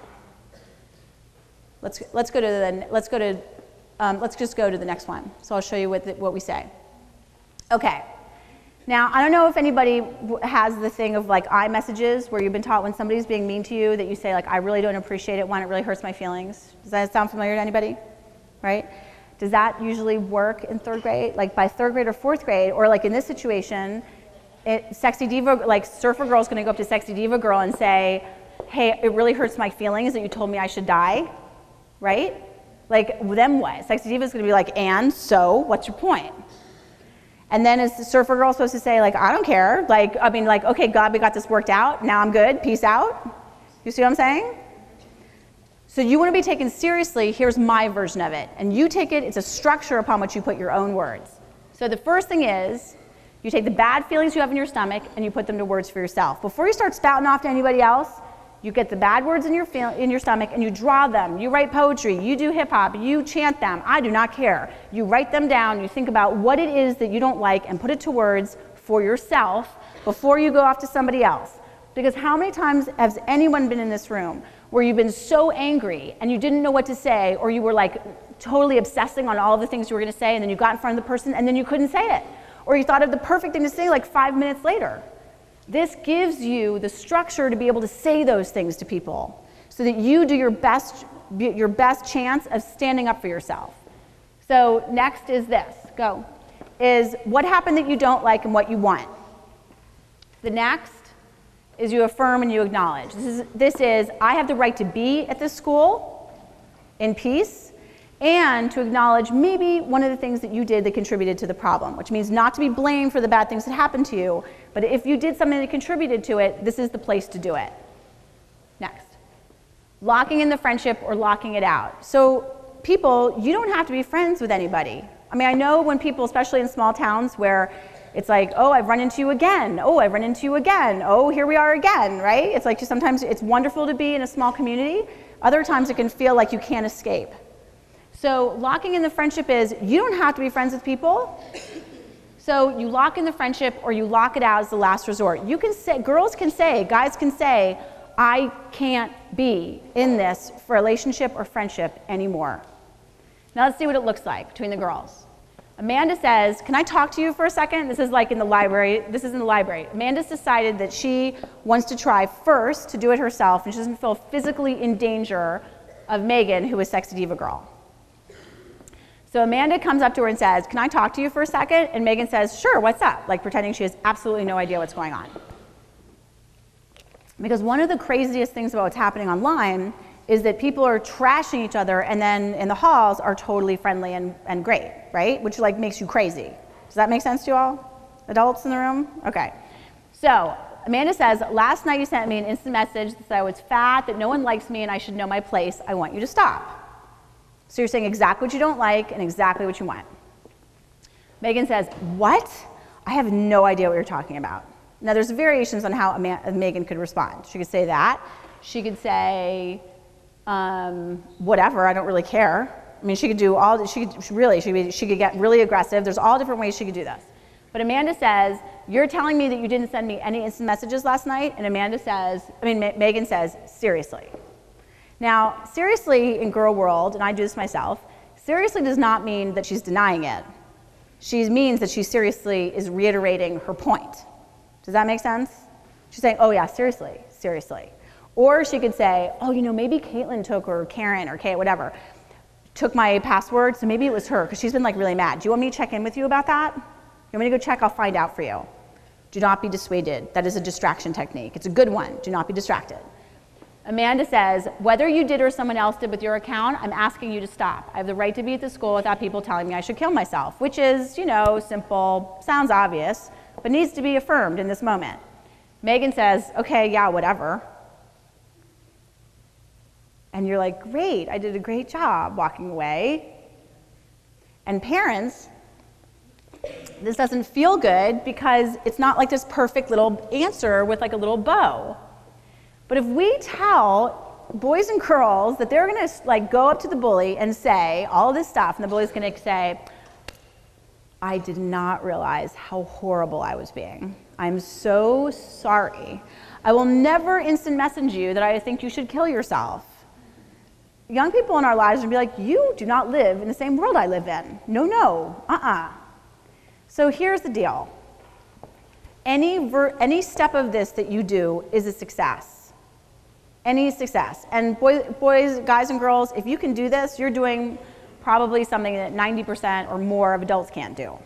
Let's, let's go to the, let's go to, um, let's just go to the next one. So I'll show you what, the, what we say. Okay. Now, I don't know if anybody has the thing of like iMessages where you've been taught when somebody's being mean to you that you say like, I really don't appreciate it when it really hurts my feelings. Does that sound familiar to anybody? Right? Does that usually work in third grade? Like by third grade or fourth grade, or like in this situation, it, Sexy Diva, like Surfer Girl's gonna go up to Sexy Diva Girl and say, hey, it really hurts my feelings that you told me I should die, right? Like, then what? Sexy Diva's gonna be like, and so, what's your point? And then is the Surfer Girl supposed to say, like, I don't care. Like, I mean, like, okay, God, we got this worked out. Now I'm good. Peace out. You see what I'm saying? So you want to be taken seriously. Here's my version of it. And you take it, it's a structure upon which you put your own words. So the first thing is, you take the bad feelings you have in your stomach and you put them to words for yourself. Before you start spouting off to anybody else, you get the bad words in your, feel, in your stomach and you draw them. You write poetry, you do hip hop, you chant them. I do not care. You write them down, you think about what it is that you don't like and put it to words for yourself before you go off to somebody else. Because how many times has anyone been in this room where you've been so angry and you didn't know what to say, or you were like totally obsessing on all of the things you were going to say, and then you got in front of the person and then you couldn't say it? Or you thought of the perfect thing to say like five minutes later. This gives you the structure to be able to say those things to people so that you do your best, your best chance of standing up for yourself. So next is this, go, is what happened that you don't like and what you want. The next is you affirm and you acknowledge. This is, this is I have the right to be at this school in peace, and to acknowledge maybe one of the things that you did that contributed to the problem, which means not to be blamed for the bad things that happened to you, but if you did something that contributed to it, this is the place to do it. Next. Locking in the friendship or locking it out. So people, you don't have to be friends with anybody. I mean, I know when people, especially in small towns where it's like, oh, I've run into you again. Oh, I've run into you again. Oh, here we are again, right? It's like sometimes it's wonderful to be in a small community. Other times it can feel like you can't escape. So locking in the friendship is you don't have to be friends with people. So you lock in the friendship or you lock it out as the last resort. You can say, girls can say, guys can say, I can't be in this relationship or friendship anymore. Now let's see what it looks like between the girls. Amanda says, can I talk to you for a second? This is like in the library. This is in the library. Amanda's decided that she wants to try first to do it herself and she doesn't feel physically in danger of Megan, who is Sexy Diva Girl. So Amanda comes up to her and says, can I talk to you for a second? And Megan says, sure, what's up? Like pretending she has absolutely no idea what's going on. Because one of the craziest things about what's happening online is that people are trashing each other and then in the halls are totally friendly and, and great, right? Which like makes you crazy. Does that make sense to you all? Adults in the room? Okay. So Amanda says, last night you sent me an instant message that said I was fat, that no one likes me, and I should know my place. I want you to stop. So you're saying exactly what you don't like and exactly what you want. Megan says, what? I have no idea what you're talking about. Now there's variations on how Ama- Megan could respond. She could say that. She could say, um, whatever, I don't really care. I mean, she could do all, she could she really, she could, she could get really aggressive. There's all different ways she could do this. But Amanda says, you're telling me that you didn't send me any instant messages last night? And Amanda says, I mean, Ma- Megan says, seriously. Now, seriously in girl world, and I do this myself, seriously does not mean that she's denying it. She means that she seriously is reiterating her point. Does that make sense? She's saying, oh yeah, seriously, seriously. Or she could say, oh, you know, maybe Caitlin took, or Karen, or Kate, whatever, took my password, so maybe it was her, because she's been like really mad. Do you want me to check in with you about that? You want me to go check? I'll find out for you. Do not be dissuaded. That is a distraction technique. It's a good one. Do not be distracted. Amanda says, whether you did or someone else did with your account, I'm asking you to stop. I have the right to be at the school without people telling me I should kill myself, which is, you know, simple, sounds obvious, but needs to be affirmed in this moment. Megan says, okay, yeah, whatever. And you're like, great, I did a great job walking away. And parents, this doesn't feel good because it's not like this perfect little answer with like a little bow. But if we tell boys and girls that they're gonna like go up to the bully and say all this stuff, and the bully's gonna say, I did not realize how horrible I was being. I'm so sorry. I will never instant message you that I think you should kill yourself. Young people in our lives will be like, you do not live in the same world I live in. No, no, uh-uh. So here's the deal. Any, ver any step of this that you do is a success. Any success. And boys, boys, guys and girls, if you can do this, you're doing probably something that ninety percent or more of adults can't do.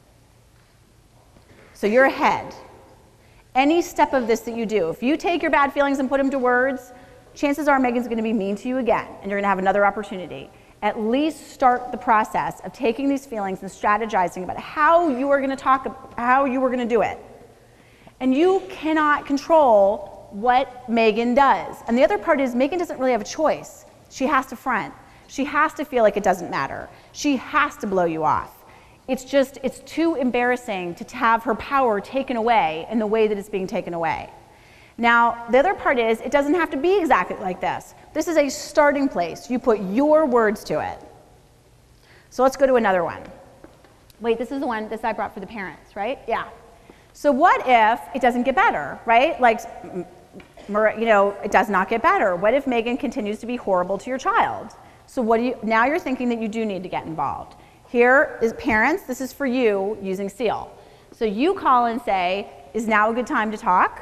So you're ahead. Any step of this that you do, if you take your bad feelings and put them to words, chances are Megan's going to be mean to you again, and you're going to have another opportunity. At least start the process of taking these feelings and strategizing about how you are going to talk, how you are going to do it. And you cannot control what Megan does. And the other part is Megan doesn't really have a choice. She has to front. She has to feel like it doesn't matter. She has to blow you off. It's just, it's too embarrassing to have her power taken away in the way that it's being taken away. Now, the other part is, it doesn't have to be exactly like this. This is a starting place. You put your words to it. So let's go to another one. Wait, this is the one, this I brought for the parents, right? Yeah. So what if it doesn't get better, right? Like, you know, it does not get better. What if Megan continues to be horrible to your child? So what do you, now you're thinking that you do need to get involved. Here is parents, this is for you using SEAL. So you call and say, is now a good time to talk?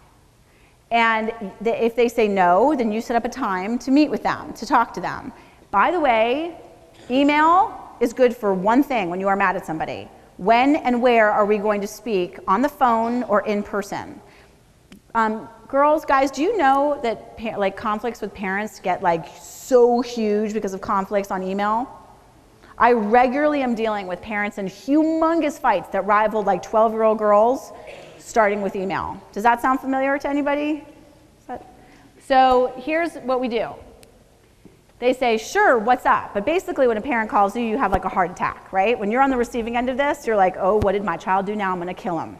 And if they say no, then you set up a time to meet with them, to talk to them. By the way, email is good for one thing when you are mad at somebody. When and where are we going to speak, on the phone or in person? Um, girls, guys, do you know that like conflicts with parents get like so huge because of conflicts on email? I regularly am dealing with parents in humongous fights that rival like twelve-year-old girls, starting with email. Does that sound familiar to anybody? So here's what we do. They say, sure, what's up? But basically when a parent calls you, you have like a heart attack, right? When you're on the receiving end of this, you're like, oh, what did my child do now? I'm gonna kill him.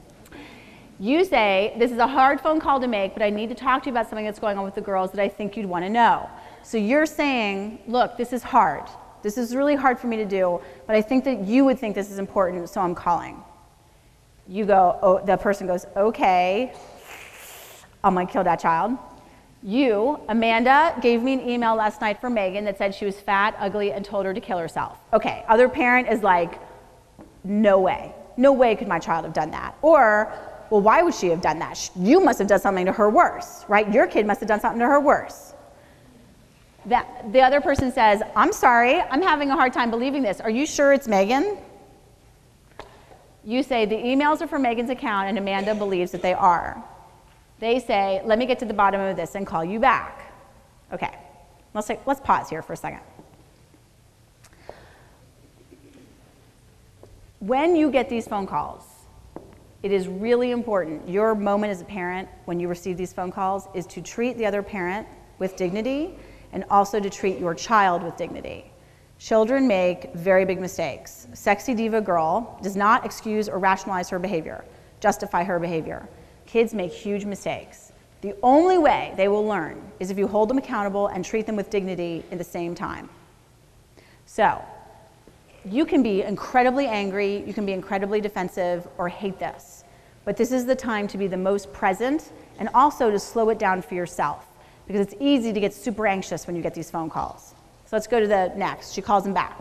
You say, this is a hard phone call to make, but I need to talk to you about something that's going on with the girls that I think you'd wanna know. So you're saying, look, this is hard. This is really hard for me to do, but I think that you would think this is important, so I'm calling. You go, oh, the person goes, okay, I'm gonna kill that child. You, Amanda, gave me an email last night from Megan that said she was fat, ugly, and told her to kill herself. Okay, other parent is like, no way. No way could my child have done that. Or, well, why would she have done that? You must have done something to her worse, right? Your kid must have done something to her worse. That, the other person says, I'm sorry, I'm having a hard time believing this. Are you sure it's Megan? You say, the emails are from Megan's account and Amanda believes that they are. They say, let me get to the bottom of this and call you back. Okay, let's, take, let's pause here for a second. When you get these phone calls, It is really important. Your moment as a parent when you receive these phone calls is to treat the other parent with dignity and also to treat your child with dignity. Children make very big mistakes. Sexy diva girl does not excuse or rationalize her behavior, justify her behavior. Kids make huge mistakes. The only way they will learn is if you hold them accountable and treat them with dignity at the same time. So, you can be incredibly angry, you can be incredibly defensive, or hate this. But this is the time to be the most present and also to slow it down for yourself, because it's easy to get super anxious when you get these phone calls. So let's go to the next. She calls him back.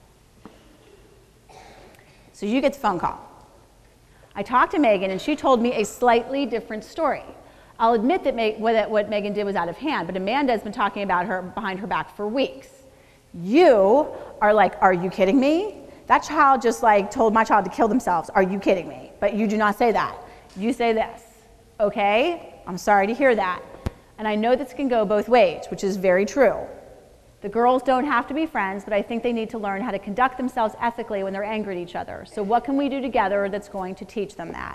So you get the phone call. I talked to Megan and she told me a slightly different story. I'll admit that Meg what, what Megan did was out of hand, but Amanda has been talking about her behind her back for weeks. You are like, are you kidding me? That child just like told my child to kill themselves. Are you kidding me? But you do not say that. You say this, okay? I'm sorry to hear that. And I know this can go both ways, which is very true. The girls don't have to be friends, but I think they need to learn how to conduct themselves ethically when they're angry at each other. So what can we do together that's going to teach them that?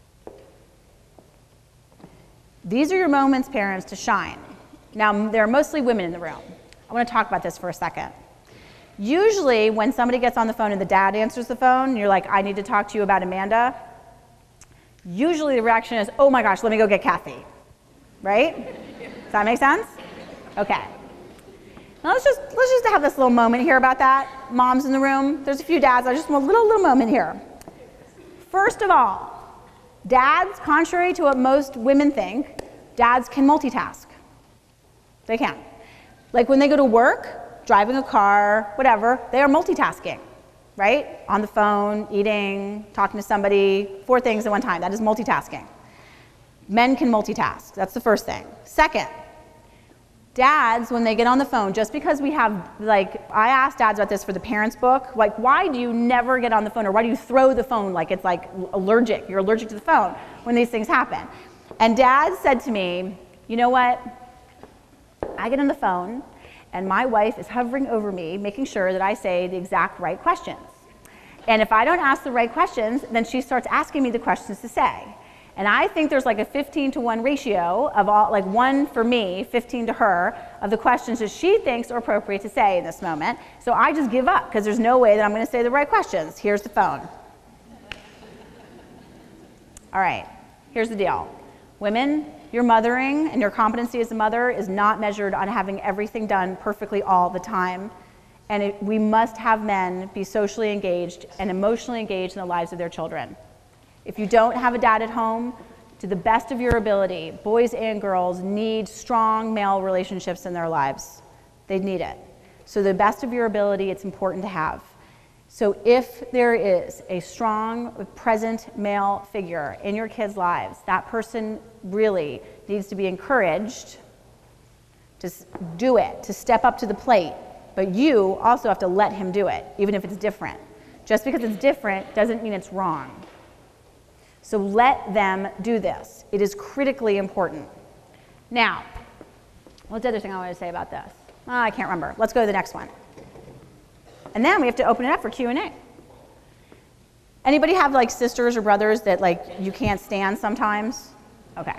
These are your moments, parents, to shine. Now, there are mostly women in the room. I want to talk about this for a second. Usually, when somebody gets on the phone and the dad answers the phone, and you're like, I need to talk to you about Amanda, usually the reaction is, oh my gosh, let me go get Kathy, right? Does that make sense? Okay. Now let's just, let's just have this little moment here about that. Moms in the room, there's a few dads, I just want a little, little moment here. First of all, dads, contrary to what most women think, dads can multitask. They can. Like when they go to work, driving a car, whatever, they are multitasking, right? On the phone, eating, talking to somebody, four things at one time. That is multitasking. Men can multitask. That's the first thing. Second, dads, when they get on the phone, just because we have, like, I asked dads about this for the parents book, like, why do you never get on the phone, or why do you throw the phone like it's like allergic, you're allergic to the phone when these things happen? And dad said to me, you know what, I get on the phone and my wife is hovering over me, making sure that I say the exact right questions. And if I don't ask the right questions, then she starts asking me the questions to say. And I think there's like a fifteen to one ratio of all, like one for me, fifteen to her, of the questions that she thinks are appropriate to say in this moment. So I just give up, because there's no way that I'm going to say the right questions. Here's the phone. All right, here's the deal. Women, your mothering and your competency as a mother is not measured on having everything done perfectly all the time. And it, we must have men be socially engaged and emotionally engaged in the lives of their children. If you don't have a dad at home, to the best of your ability, boys and girls need strong male relationships in their lives. They need it. So to the best of your ability, it's important to have. So if there is a strong, present male figure in your kids' lives, that person really needs to be encouraged to do it, to step up to the plate. But you also have to let him do it, even if it's different. Just because it's different doesn't mean it's wrong. So let them do this. It is critically important. Now, what's the other thing I want to say about this? Oh, I can't remember. Let's go to the next one. And then we have to open it up for Q and A. Anybody have like sisters or brothers that like you can't stand sometimes? Okay.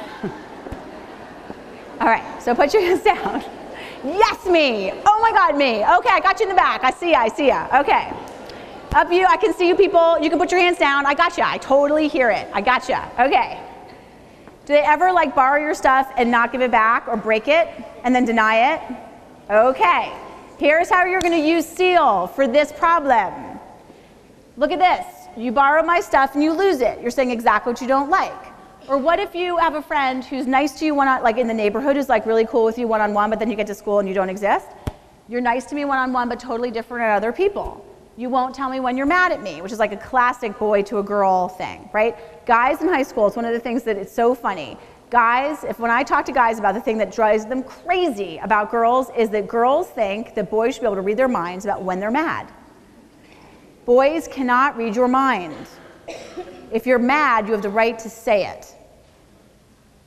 All right, so put your hands down. Yes, me. Oh my God, me. Okay, I got you in the back. I see ya, I see ya. Okay. Up you, I can see you people. You can put your hands down. I got you. I totally hear it. I got you. Okay. Do they ever like borrow your stuff and not give it back or break it and then deny it? Okay. Here's how you're going to use SEAL for this problem. Look at this. You borrow my stuff and you lose it. You're saying exactly what you don't like. Or what if you have a friend who's nice to you one on, like in the neighborhood, who's like really cool with you one-on-one, but then you get to school and you don't exist? You're nice to me one-on-one, but totally different at other people. You won't tell me when you're mad at me, which is like a classic boy to a girl thing, right? Guys in high school, it's one of the things that it's so funny. Guys, if when I talk to guys about the thing that drives them crazy about girls is that girls think that boys should be able to read their minds about when they're mad. Boys cannot read your mind. If you're mad, you have the right to say it.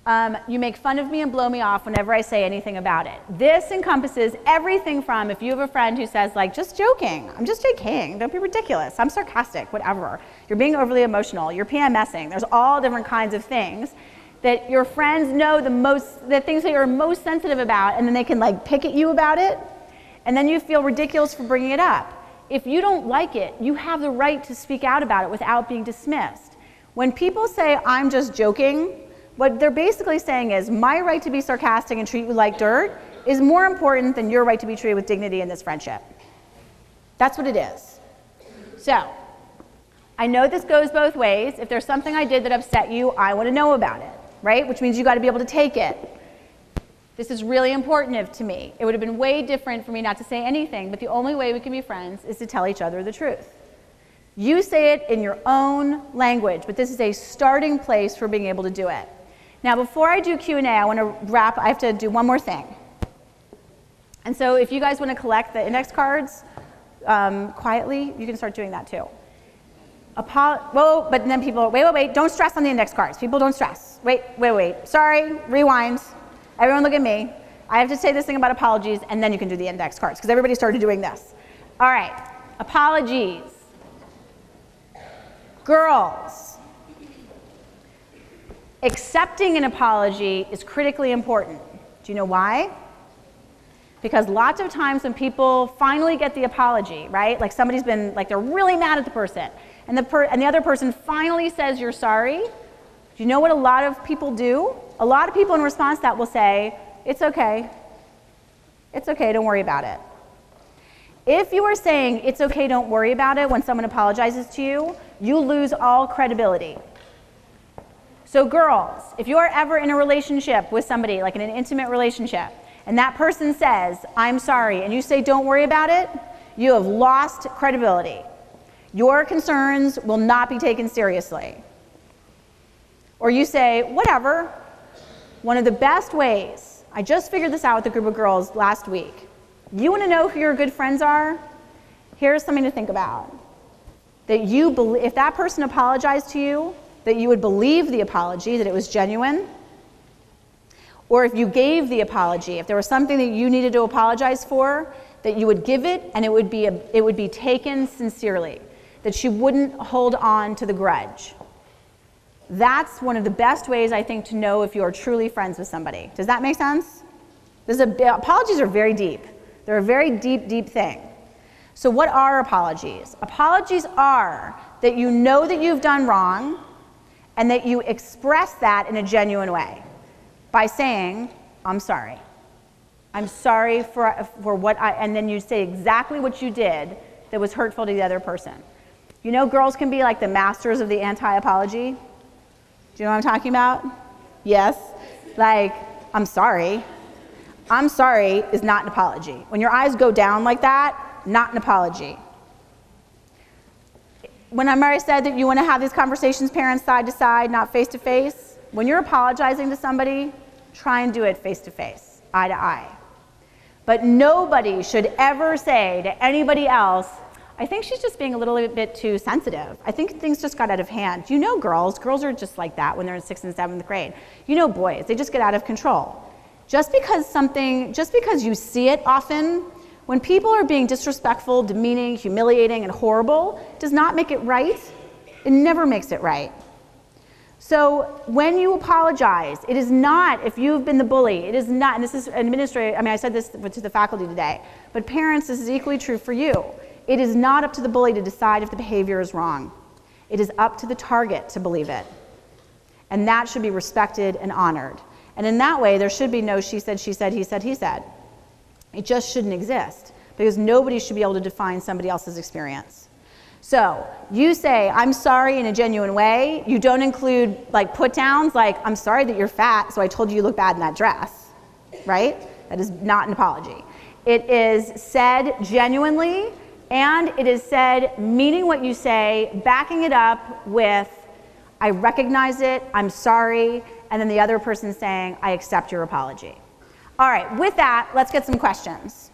Um, you make fun of me and blow me off whenever I say anything about it. This encompasses everything from if you have a friend who says like, just joking, I'm just joking, don't be ridiculous, I'm sarcastic, whatever. You're being overly emotional, you're PMSing, there's all different kinds of things that your friends know the most, the things that you're most sensitive about, and then they can like pick at you about it, and then you feel ridiculous for bringing it up. If you don't like it, you have the right to speak out about it without being dismissed. When people say, I'm just joking, what they're basically saying is, my right to be sarcastic and treat you like dirt is more important than your right to be treated with dignity in this friendship. That's what it is. So, I know this goes both ways. If there's something I did that upset you, I want to know about it, right? Which means you got to be able to take it. This is really important to me. It would have been way different for me not to say anything, but the only way we can be friends is to tell each other the truth. You say it in your own language, but this is a starting place for being able to do it. Now, before I do Q and A, I want to wrap, I have to do one more thing. And so if you guys want to collect the index cards um, quietly, you can start doing that too. Apol Whoa, but then people, wait, wait, wait, don't stress on the index cards. People don't stress. Wait, wait, wait, sorry, rewind. Everyone look at me. I have to say this thing about apologies, and then you can do the index cards, because everybody started doing this. All right, apologies. Girls. Accepting an apology is critically important. Do you know why? Because lots of times when people finally get the apology, right? Like somebody's been, like they're really mad at the person, and the, per and the other person finally says you're sorry. Do you know what a lot of people do? A lot of people in response to that will say, it's okay. It's okay, don't worry about it. If you are saying it's okay, don't worry about it when someone apologizes to you, you lose all credibility. So girls, if you're ever in a relationship with somebody, like in an intimate relationship, and that person says, I'm sorry, and you say, don't worry about it, you have lost credibility. Your concerns will not be taken seriously. Or you say, whatever. One of the best ways, I just figured this out with a group of girls last week. You want to know who your good friends are? Here's something to think about. That you, if that person apologized to you, that you would believe the apology, that it was genuine. Or if you gave the apology, if there was something that you needed to apologize for, that you would give it and it would be, a, it would be taken sincerely. That you wouldn't hold on to the grudge. That's one of the best ways, I think, to know if you are truly friends with somebody. Does that make sense? This is a, apologies are very deep. They're a very deep, deep thing. So what are apologies? Apologies are that you know that you've done wrong and that you express that in a genuine way by saying, I'm sorry. I'm sorry for, for what I, and then you say exactly what you did that was hurtful to the other person. You know, girls can be like the masters of the anti-apology. Do you know what I'm talking about? Yes. Like, I'm sorry. I'm sorry is not an apology. When your eyes go down like that, not an apology. When I said that you want to have these conversations, parents, side to side, not face to face, when you're apologizing to somebody, try and do it face to face, eye to eye. But nobody should ever say to anybody else, I think she's just being a little bit too sensitive. I think things just got out of hand. You know girls, girls are just like that when they're in sixth and seventh grade. You know boys, they just get out of control. Just because something, just because you see it often, when people are being disrespectful, demeaning, humiliating, and horrible, does not make it right. It never makes it right. So when you apologize, it is not, if you've been the bully, it is not, and this is administrative, I mean, I said this to the faculty today, but parents, this is equally true for you. It is not up to the bully to decide if the behavior is wrong. It is up to the target to believe it. And that should be respected and honored. And in that way, there should be no she said, she said, he said, he said. It just shouldn't exist, because nobody should be able to define somebody else's experience. So you say, I'm sorry in a genuine way. You don't include like put downs, like, I'm sorry that you're fat, so I told you you look bad in that dress, right? That is not an apology. It is said genuinely, and it is said meaning what you say, backing it up with, I recognize it, I'm sorry, and then the other person saying, I accept your apology. All right, with that, let's get some questions.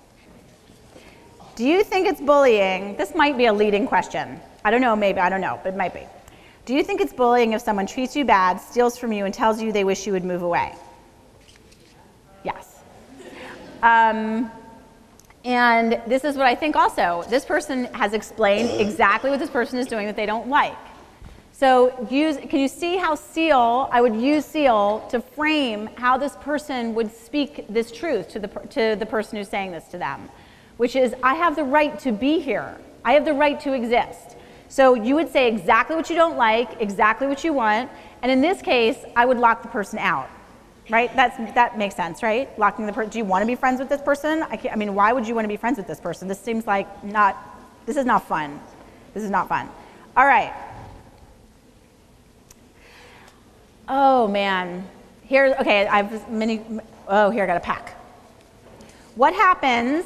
Do you think it's bullying? This might be a leading question. I don't know, maybe, I don't know, but it might be. Do you think it's bullying if someone treats you bad, steals from you, and tells you they wish you would move away? Yes. Um, and this is what I think also. This person has explained exactly what this person is doing that they don't like. So use, can you see how seal, I would use seal to frame how this person would speak this truth to the, to the person who's saying this to them, which is, I have the right to be here. I have the right to exist. So you would say exactly what you don't like, exactly what you want, and in this case, I would lock the person out, right? That's, that makes sense, right? Locking the person, do you want to be friends with this person? I, can't, I mean, why would you want to be friends with this person? This seems like not, this is not fun. This is not fun. All right. Oh man, here, okay, I've many, oh, here I got a pack. What happens,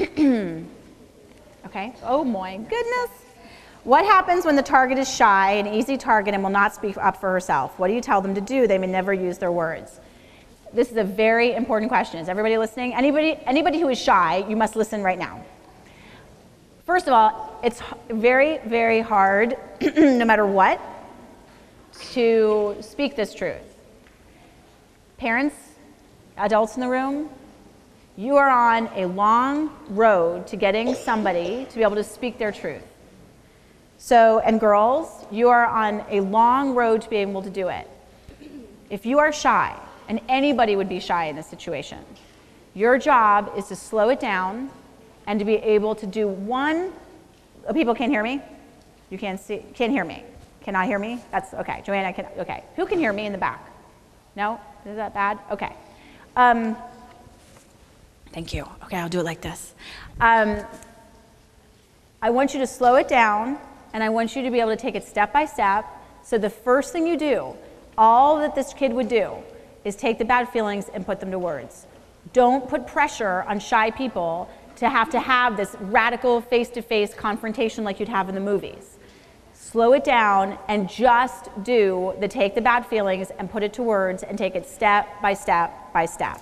okay, oh my goodness. What happens when the target is shy, an easy target, and will not speak up for herself? What do you tell them to do? They may never use their words. This is a very important question. Is everybody listening? Anybody, anybody who is shy, you must listen right now. First of all, it's very, very hard, no matter what, to speak this truth. Parents, adults in the room, you are on a long road to getting somebody to be able to speak their truth. So, and girls, you are on a long road to be able to do it. If you are shy, and anybody would be shy in this situation, your job is to slow it down and to be able to do one, oh, people can't hear me? You can't see, can't hear me. Cannot hear me? That's okay. Joanna, can, okay. Who can hear me in the back? No? Is that bad? Okay. Um, thank you. Okay, I'll do it like this. Um, I want you to slow it down, and I want you to be able to take it step by step. So the first thing you do, all that this kid would do, is take the bad feelings and put them to words. Don't put pressure on shy people to have to have this radical face-to-face confrontation like you'd have in the movies. Slow it down and just do the take the bad feelings and put it to words and take it step by step by step.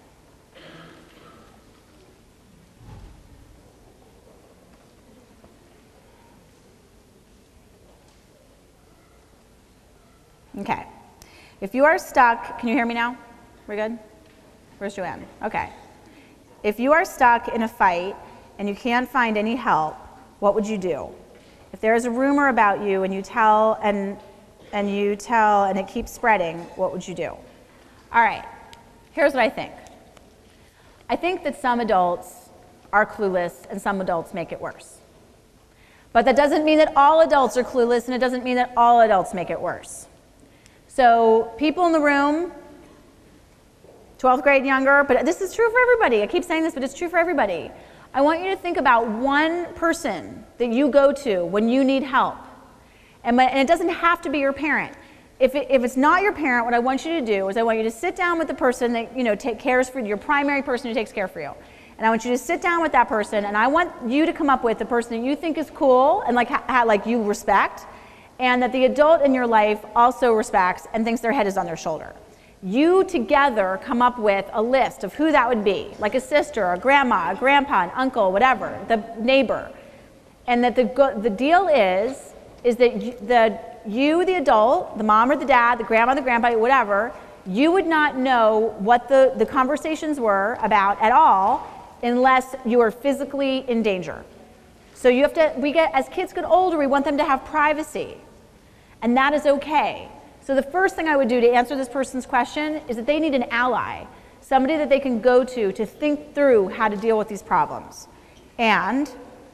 Okay. If you are stuck, can you hear me now? We're good? Where's Joanne? Okay. If you are stuck in a fight and you can't find any help, what would you do? If there is a rumor about you and you tell and and you tell and it keeps spreading, what would you do? All right. Here's what I think. I think that some adults are clueless and some adults make it worse. But that doesn't mean that all adults are clueless, and it doesn't mean that all adults make it worse. So people in the room, twelfth grade and younger, but this is true for everybody. I keep saying this, but it's true for everybody. I want you to think about one person that you go to when you need help. And, and it doesn't have to be your parent. If, it, if it's not your parent, what I want you to do is I want you to sit down with the person that, you know, take cares for, your primary person who takes care for you. And I want you to sit down with that person, and I want you to come up with the person that you think is cool and like, ha, like you respect, and that the adult in your life also respects and thinks their head is on their shoulder. You together come up with a list of who that would be, like a sister, a grandma, a grandpa, an uncle, whatever, the neighbor. And that the, the deal is, is that you, the, you, the adult, the mom or the dad, the grandma, the grandpa, whatever, you would not know what the, the conversations were about at all unless you are physically in danger. So you have to, we get, as kids get older, we want them to have privacy. And that is okay. So the first thing I would do to answer this person's question is that they need an ally, somebody that they can go to to think through how to deal with these problems. And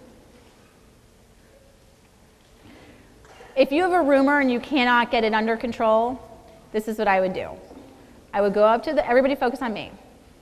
if you have a rumor and you cannot get it under control, this is what I would do. I would go up to the, everybody focus on me.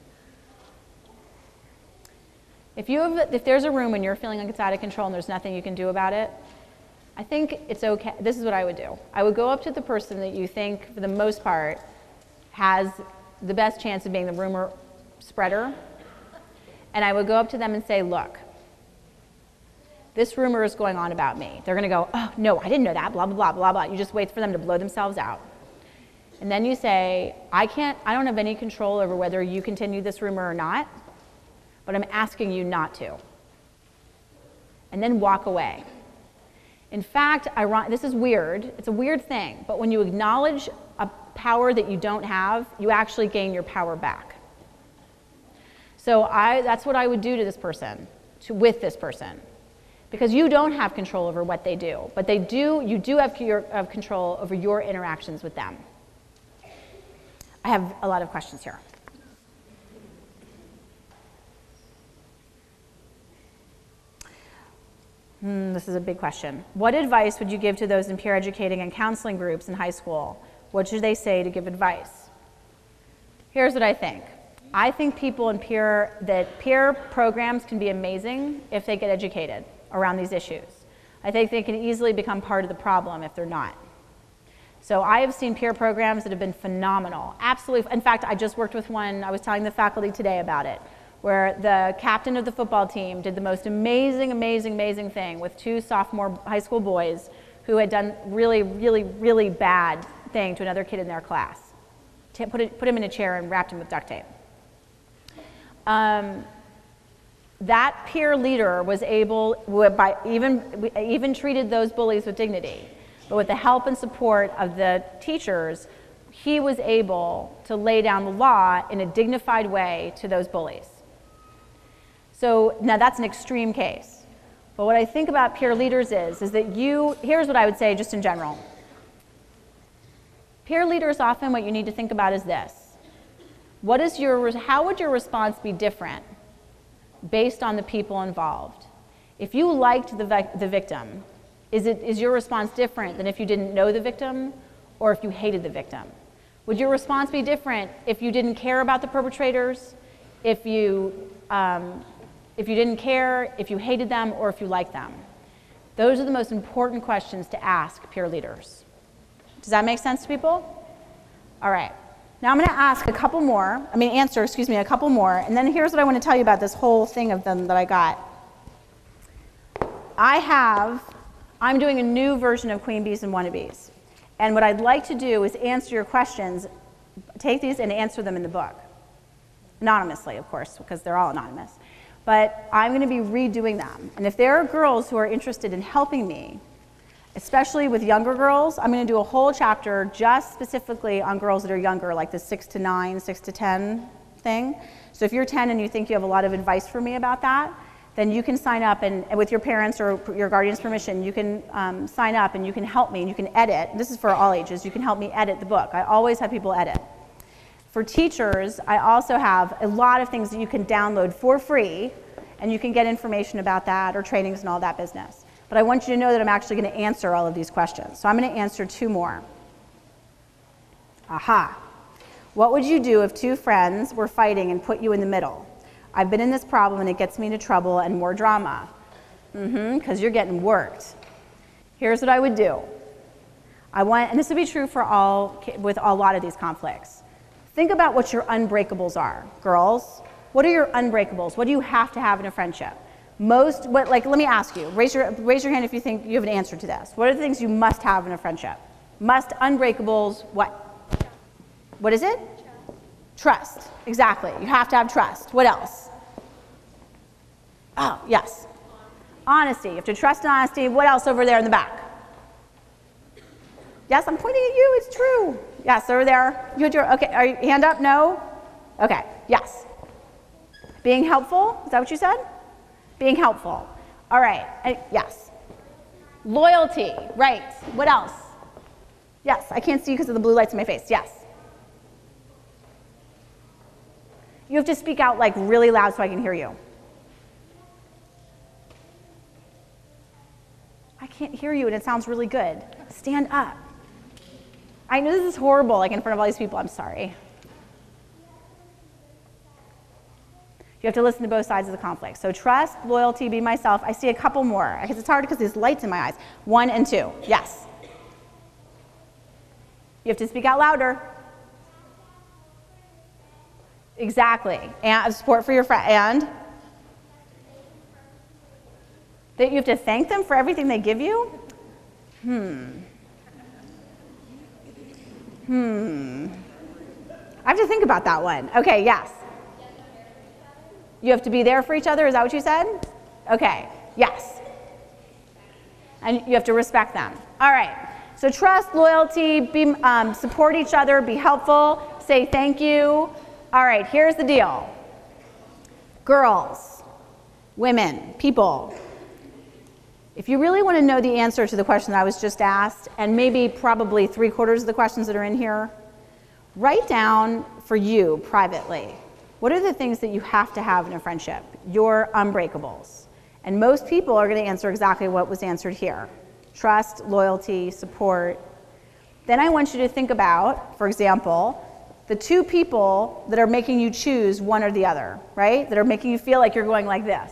If, you have, if there's a rumor and you're feeling like it's out of control and there's nothing you can do about it, I think it's okay. This is what I would do. I would go up to the person that you think, for the most part, has the best chance of being the rumor spreader, and I would go up to them and say, look, this rumor is going on about me. They're going to go, oh, no, I didn't know that, blah, blah, blah, blah, blah. You just wait for them to blow themselves out. And then you say, I can't, I don't have any control over whether you continue this rumor or not, but I'm asking you not to. And then walk away. In fact, iron- this is weird, it's a weird thing, but when you acknowledge a power that you don't have, you actually gain your power back. So I, that's what I would do to this person, to, with this person. Because you don't have control over what they do, but they do, you do have, your, have control over your interactions with them. I have a lot of questions here. Hmm, this is a big question. What advice would you give to those in peer educating and counseling groups in high school? What should they say to give advice? Here's what I think. I think people in peer, that peer programs can be amazing if they get educated around these issues. I think they can easily become part of the problem if they're not. So I have seen peer programs that have been phenomenal, absolutely. In fact, I just worked with one, I was telling the faculty today about it, where the captain of the football team did the most amazing, amazing, amazing thing with two sophomore high school boys who had done really, really, really bad thing to another kid in their class. Put, it, put him in a chair and wrapped him with duct tape. Um, that peer leader was able, by even, even treated those bullies with dignity, but with the help and support of the teachers, he was able to lay down the law in a dignified way to those bullies. So now that's an extreme case. But what I think about peer leaders is, is that you, here's what I would say just in general. Peer leaders, often what you need to think about is this. What is your, how would your response be different based on the people involved? If you liked the, the victim, is, it, is your response different than if you didn't know the victim or if you hated the victim? Would your response be different if you didn't care about the perpetrators, if you, um, if you didn't care, if you hated them, or if you liked them? Those are the most important questions to ask peer leaders. Does that make sense to people? All right. Now I'm going to ask a couple more, I mean answer, excuse me, a couple more, and then here's what I want to tell you about this whole thing of them that I got. I have, I'm doing a new version of Queen Bees and Wannabes. And what I'd like to do is answer your questions, take these and answer them in the book. Anonymously, of course, because they're all anonymous. But I'm going to be redoing them. And if there are girls who are interested in helping me, especially with younger girls, I'm going to do a whole chapter just specifically on girls that are younger, like the six to nine, six to ten thing. So if you're ten and you think you have a lot of advice for me about that, then you can sign up, and, and with your parents or your guardian's permission, you can um, sign up and you can help me and you can edit. This is for all ages. You can help me edit the book. I always have people edit. For teachers, I also have a lot of things that you can download for free, and you can get information about that or trainings and all that business. But I want you to know that I'm actually going to answer all of these questions. So I'm going to answer two more. Aha. What would you do if two friends were fighting and put you in the middle? I've been in this problem and it gets me into trouble and more drama. Mm-hmm, because you're getting worked. Here's what I would do. I want, and this would be true for all, with a lot of these conflicts. Think about what your unbreakables are. Girls, what are your unbreakables? What do you have to have in a friendship? Most, what, like, let me ask you, raise your, raise your hand if you think you have an answer to this. What are the things you must have in a friendship? Must, unbreakables, what? What is it? Trust. Trust, exactly. You have to have trust. What else? Oh, yes. Honesty. You have to trust and honesty. What else over there in the back? Yes, I'm pointing at you. It's true. Yes, over there. You had your, okay, are you, hand up? No? Okay, yes. Being helpful. Is that what you said? Being helpful. All right, uh, yes. Loyalty, right. What else? Yes, I can't see because of the blue lights in my face. Yes. You have to speak out like really loud so I can hear you. I can't hear you and it sounds really good. Stand up. I know this is horrible, like in front of all these people. I'm sorry. You have to listen to both sides of the conflict. So trust, loyalty, be myself. I see a couple more. Because it's hard because there's lights in my eyes. One and two. Yes. You have to speak out louder. Exactly. And support for your friend. And that you have to thank them for everything they give you? Hmm. Hmm. I have to think about that one. Okay, yes. You have to be there for each other, is that what you said? Okay, yes. And you have to respect them. All right, so trust, loyalty, be, um, support each other, be helpful, say thank you. All right, here's the deal. Girls, women, people, if you really want to know the answer to the question that I was just asked, and maybe probably three quarters of the questions that are in here, write down for you privately, what are the things that you have to have in a friendship, your unbreakables? And most people are going to answer exactly what was answered here. Trust, loyalty, support. Then I want you to think about, for example, the two people that are making you choose one or the other, right? That are making you feel like you're going like this.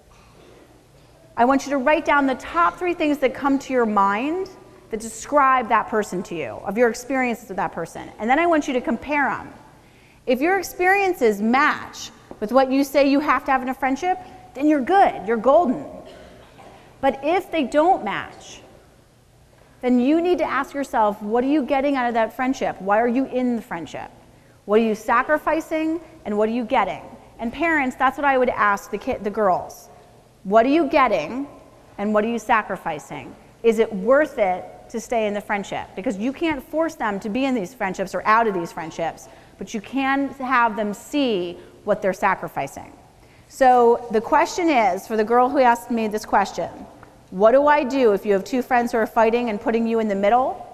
I want you to write down the top three things that come to your mind that describe that person to you, of your experiences with that person. And then I want you to compare them. If your experiences match with what you say you have to have in a friendship, then you're good, you're golden. But if they don't match, then you need to ask yourself, what are you getting out of that friendship? Why are you in the friendship? What are you sacrificing and what are you getting? And parents, that's what I would ask the kid, the girls. What are you getting and what are you sacrificing? Is it worth it to stay in the friendship? Because you can't force them to be in these friendships or out of these friendships, but you can have them see what they're sacrificing. So the question is, for the girl who asked me this question, what do I do if you have two friends who are fighting and putting you in the middle?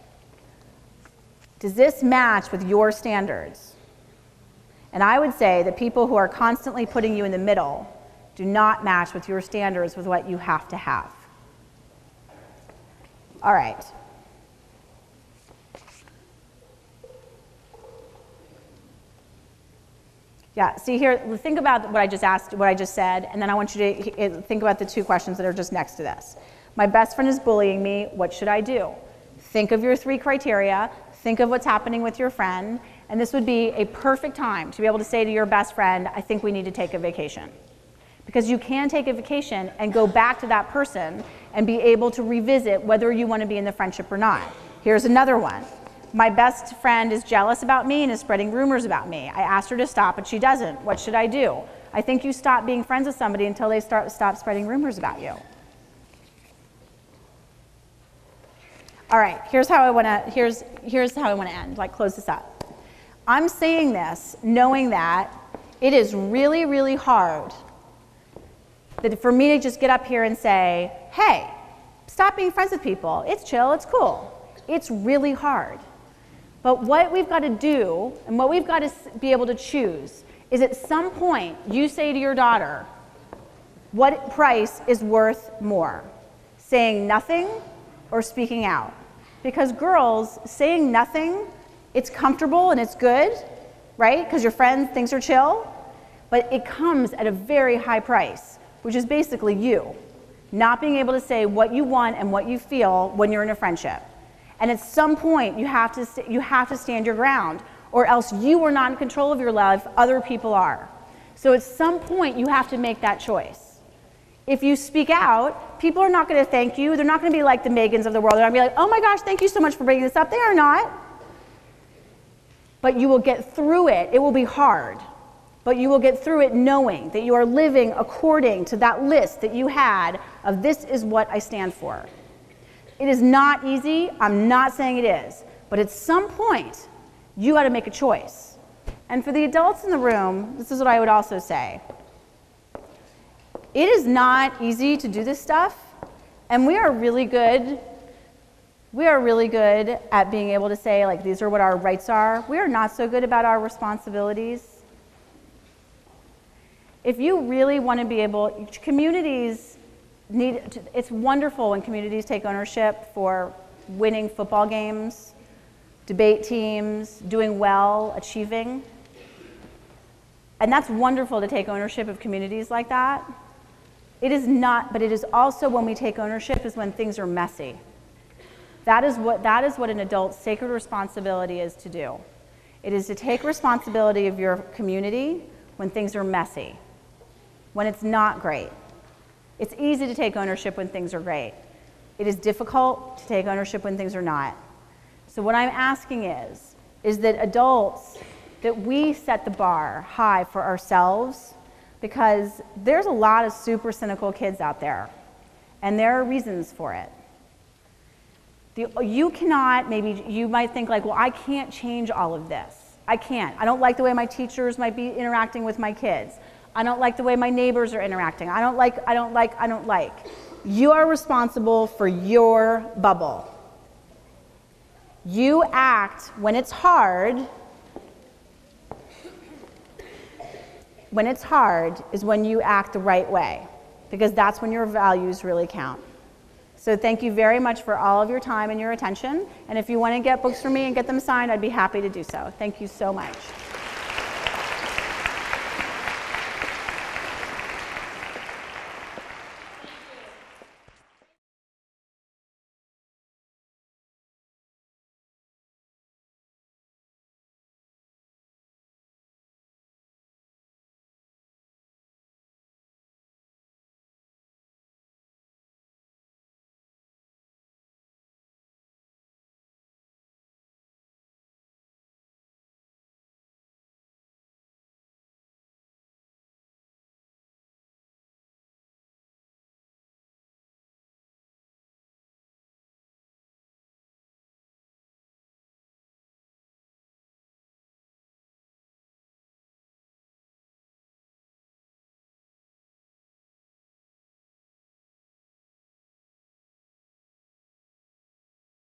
Does this match with your standards? And I would say that people who are constantly putting you in the middle do not match with your standards with what you have to have. All right. Yeah, see here, think about what I just asked, what I just said, and then I want you to think about the two questions that are just next to this. My best friend is bullying me, what should I do? Think of your three criteria, think of what's happening with your friend, and this would be a perfect time to be able to say to your best friend, I think we need to take a vacation. Because you can take a vacation and go back to that person and be able to revisit whether you want to be in the friendship or not. Here's another one. My best friend is jealous about me and is spreading rumors about me. I asked her to stop, but she doesn't. What should I do? I think you stop being friends with somebody until they start stop spreading rumors about you. All right, here's how I want to here's here's how I want to end. Like close this up. I'm saying this knowing that it is really really hard that for me to just get up here and say, "Hey, stop being friends with people. It's chill, it's cool." It's really hard. But what we've got to do and what we've got to be able to choose is at some point you say to your daughter, what price is worth more? Saying nothing or speaking out? Because girls, saying nothing, it's comfortable and it's good, right? Because your friend thinks you're chill, but it comes at a very high price, which is basically you not being able to say what you want and what you feel when you're in a friendship. And at some point, you have to, you have to stand your ground, or else you are not in control of your life, other people are. So at some point, you have to make that choice. If you speak out, people are not going to thank you. They're not going to be like the Megans of the world. They're going to be like, oh my gosh, thank you so much for bringing this up. They are not. But you will get through it. It will be hard. But you will get through it knowing that you are living according to that list that you had of this is what I stand for. It is not easy. I'm not saying it is. But at some point, you got to make a choice. And for the adults in the room, this is what I would also say. It is not easy to do this stuff. And we are really good. We are really good at being able to say, like, these are what our rights are. We are not so good about our responsibilities. If you really want to be able, communities need to, it's wonderful when communities take ownership for winning football games, debate teams, doing well, achieving. And that's wonderful to take ownership of communities like that. It is not, but it is also when we take ownership is when things are messy. That is what, that is what an adult's sacred responsibility is to do. It is to take responsibility of your community when things are messy, when it's not great. It's easy to take ownership when things are great. It is difficult to take ownership when things are not. So what I'm asking is, is that adults, that we set the bar high for ourselves, because there's a lot of super cynical kids out there. and there are reasons for it. The, you cannot, maybe you might think like, well, I can't change all of this. I can't. I don't like the way my teachers might be interacting with my kids. I don't like the way my neighbors are interacting. I don't like, I don't like, I don't like. You are responsible for your bubble. You act when it's hard. When it's hard is when you act the right way, because that's when your values really count. So thank you very much for all of your time and your attention. And if you want to get books from me and get them signed, I'd be happy to do so. Thank you so much.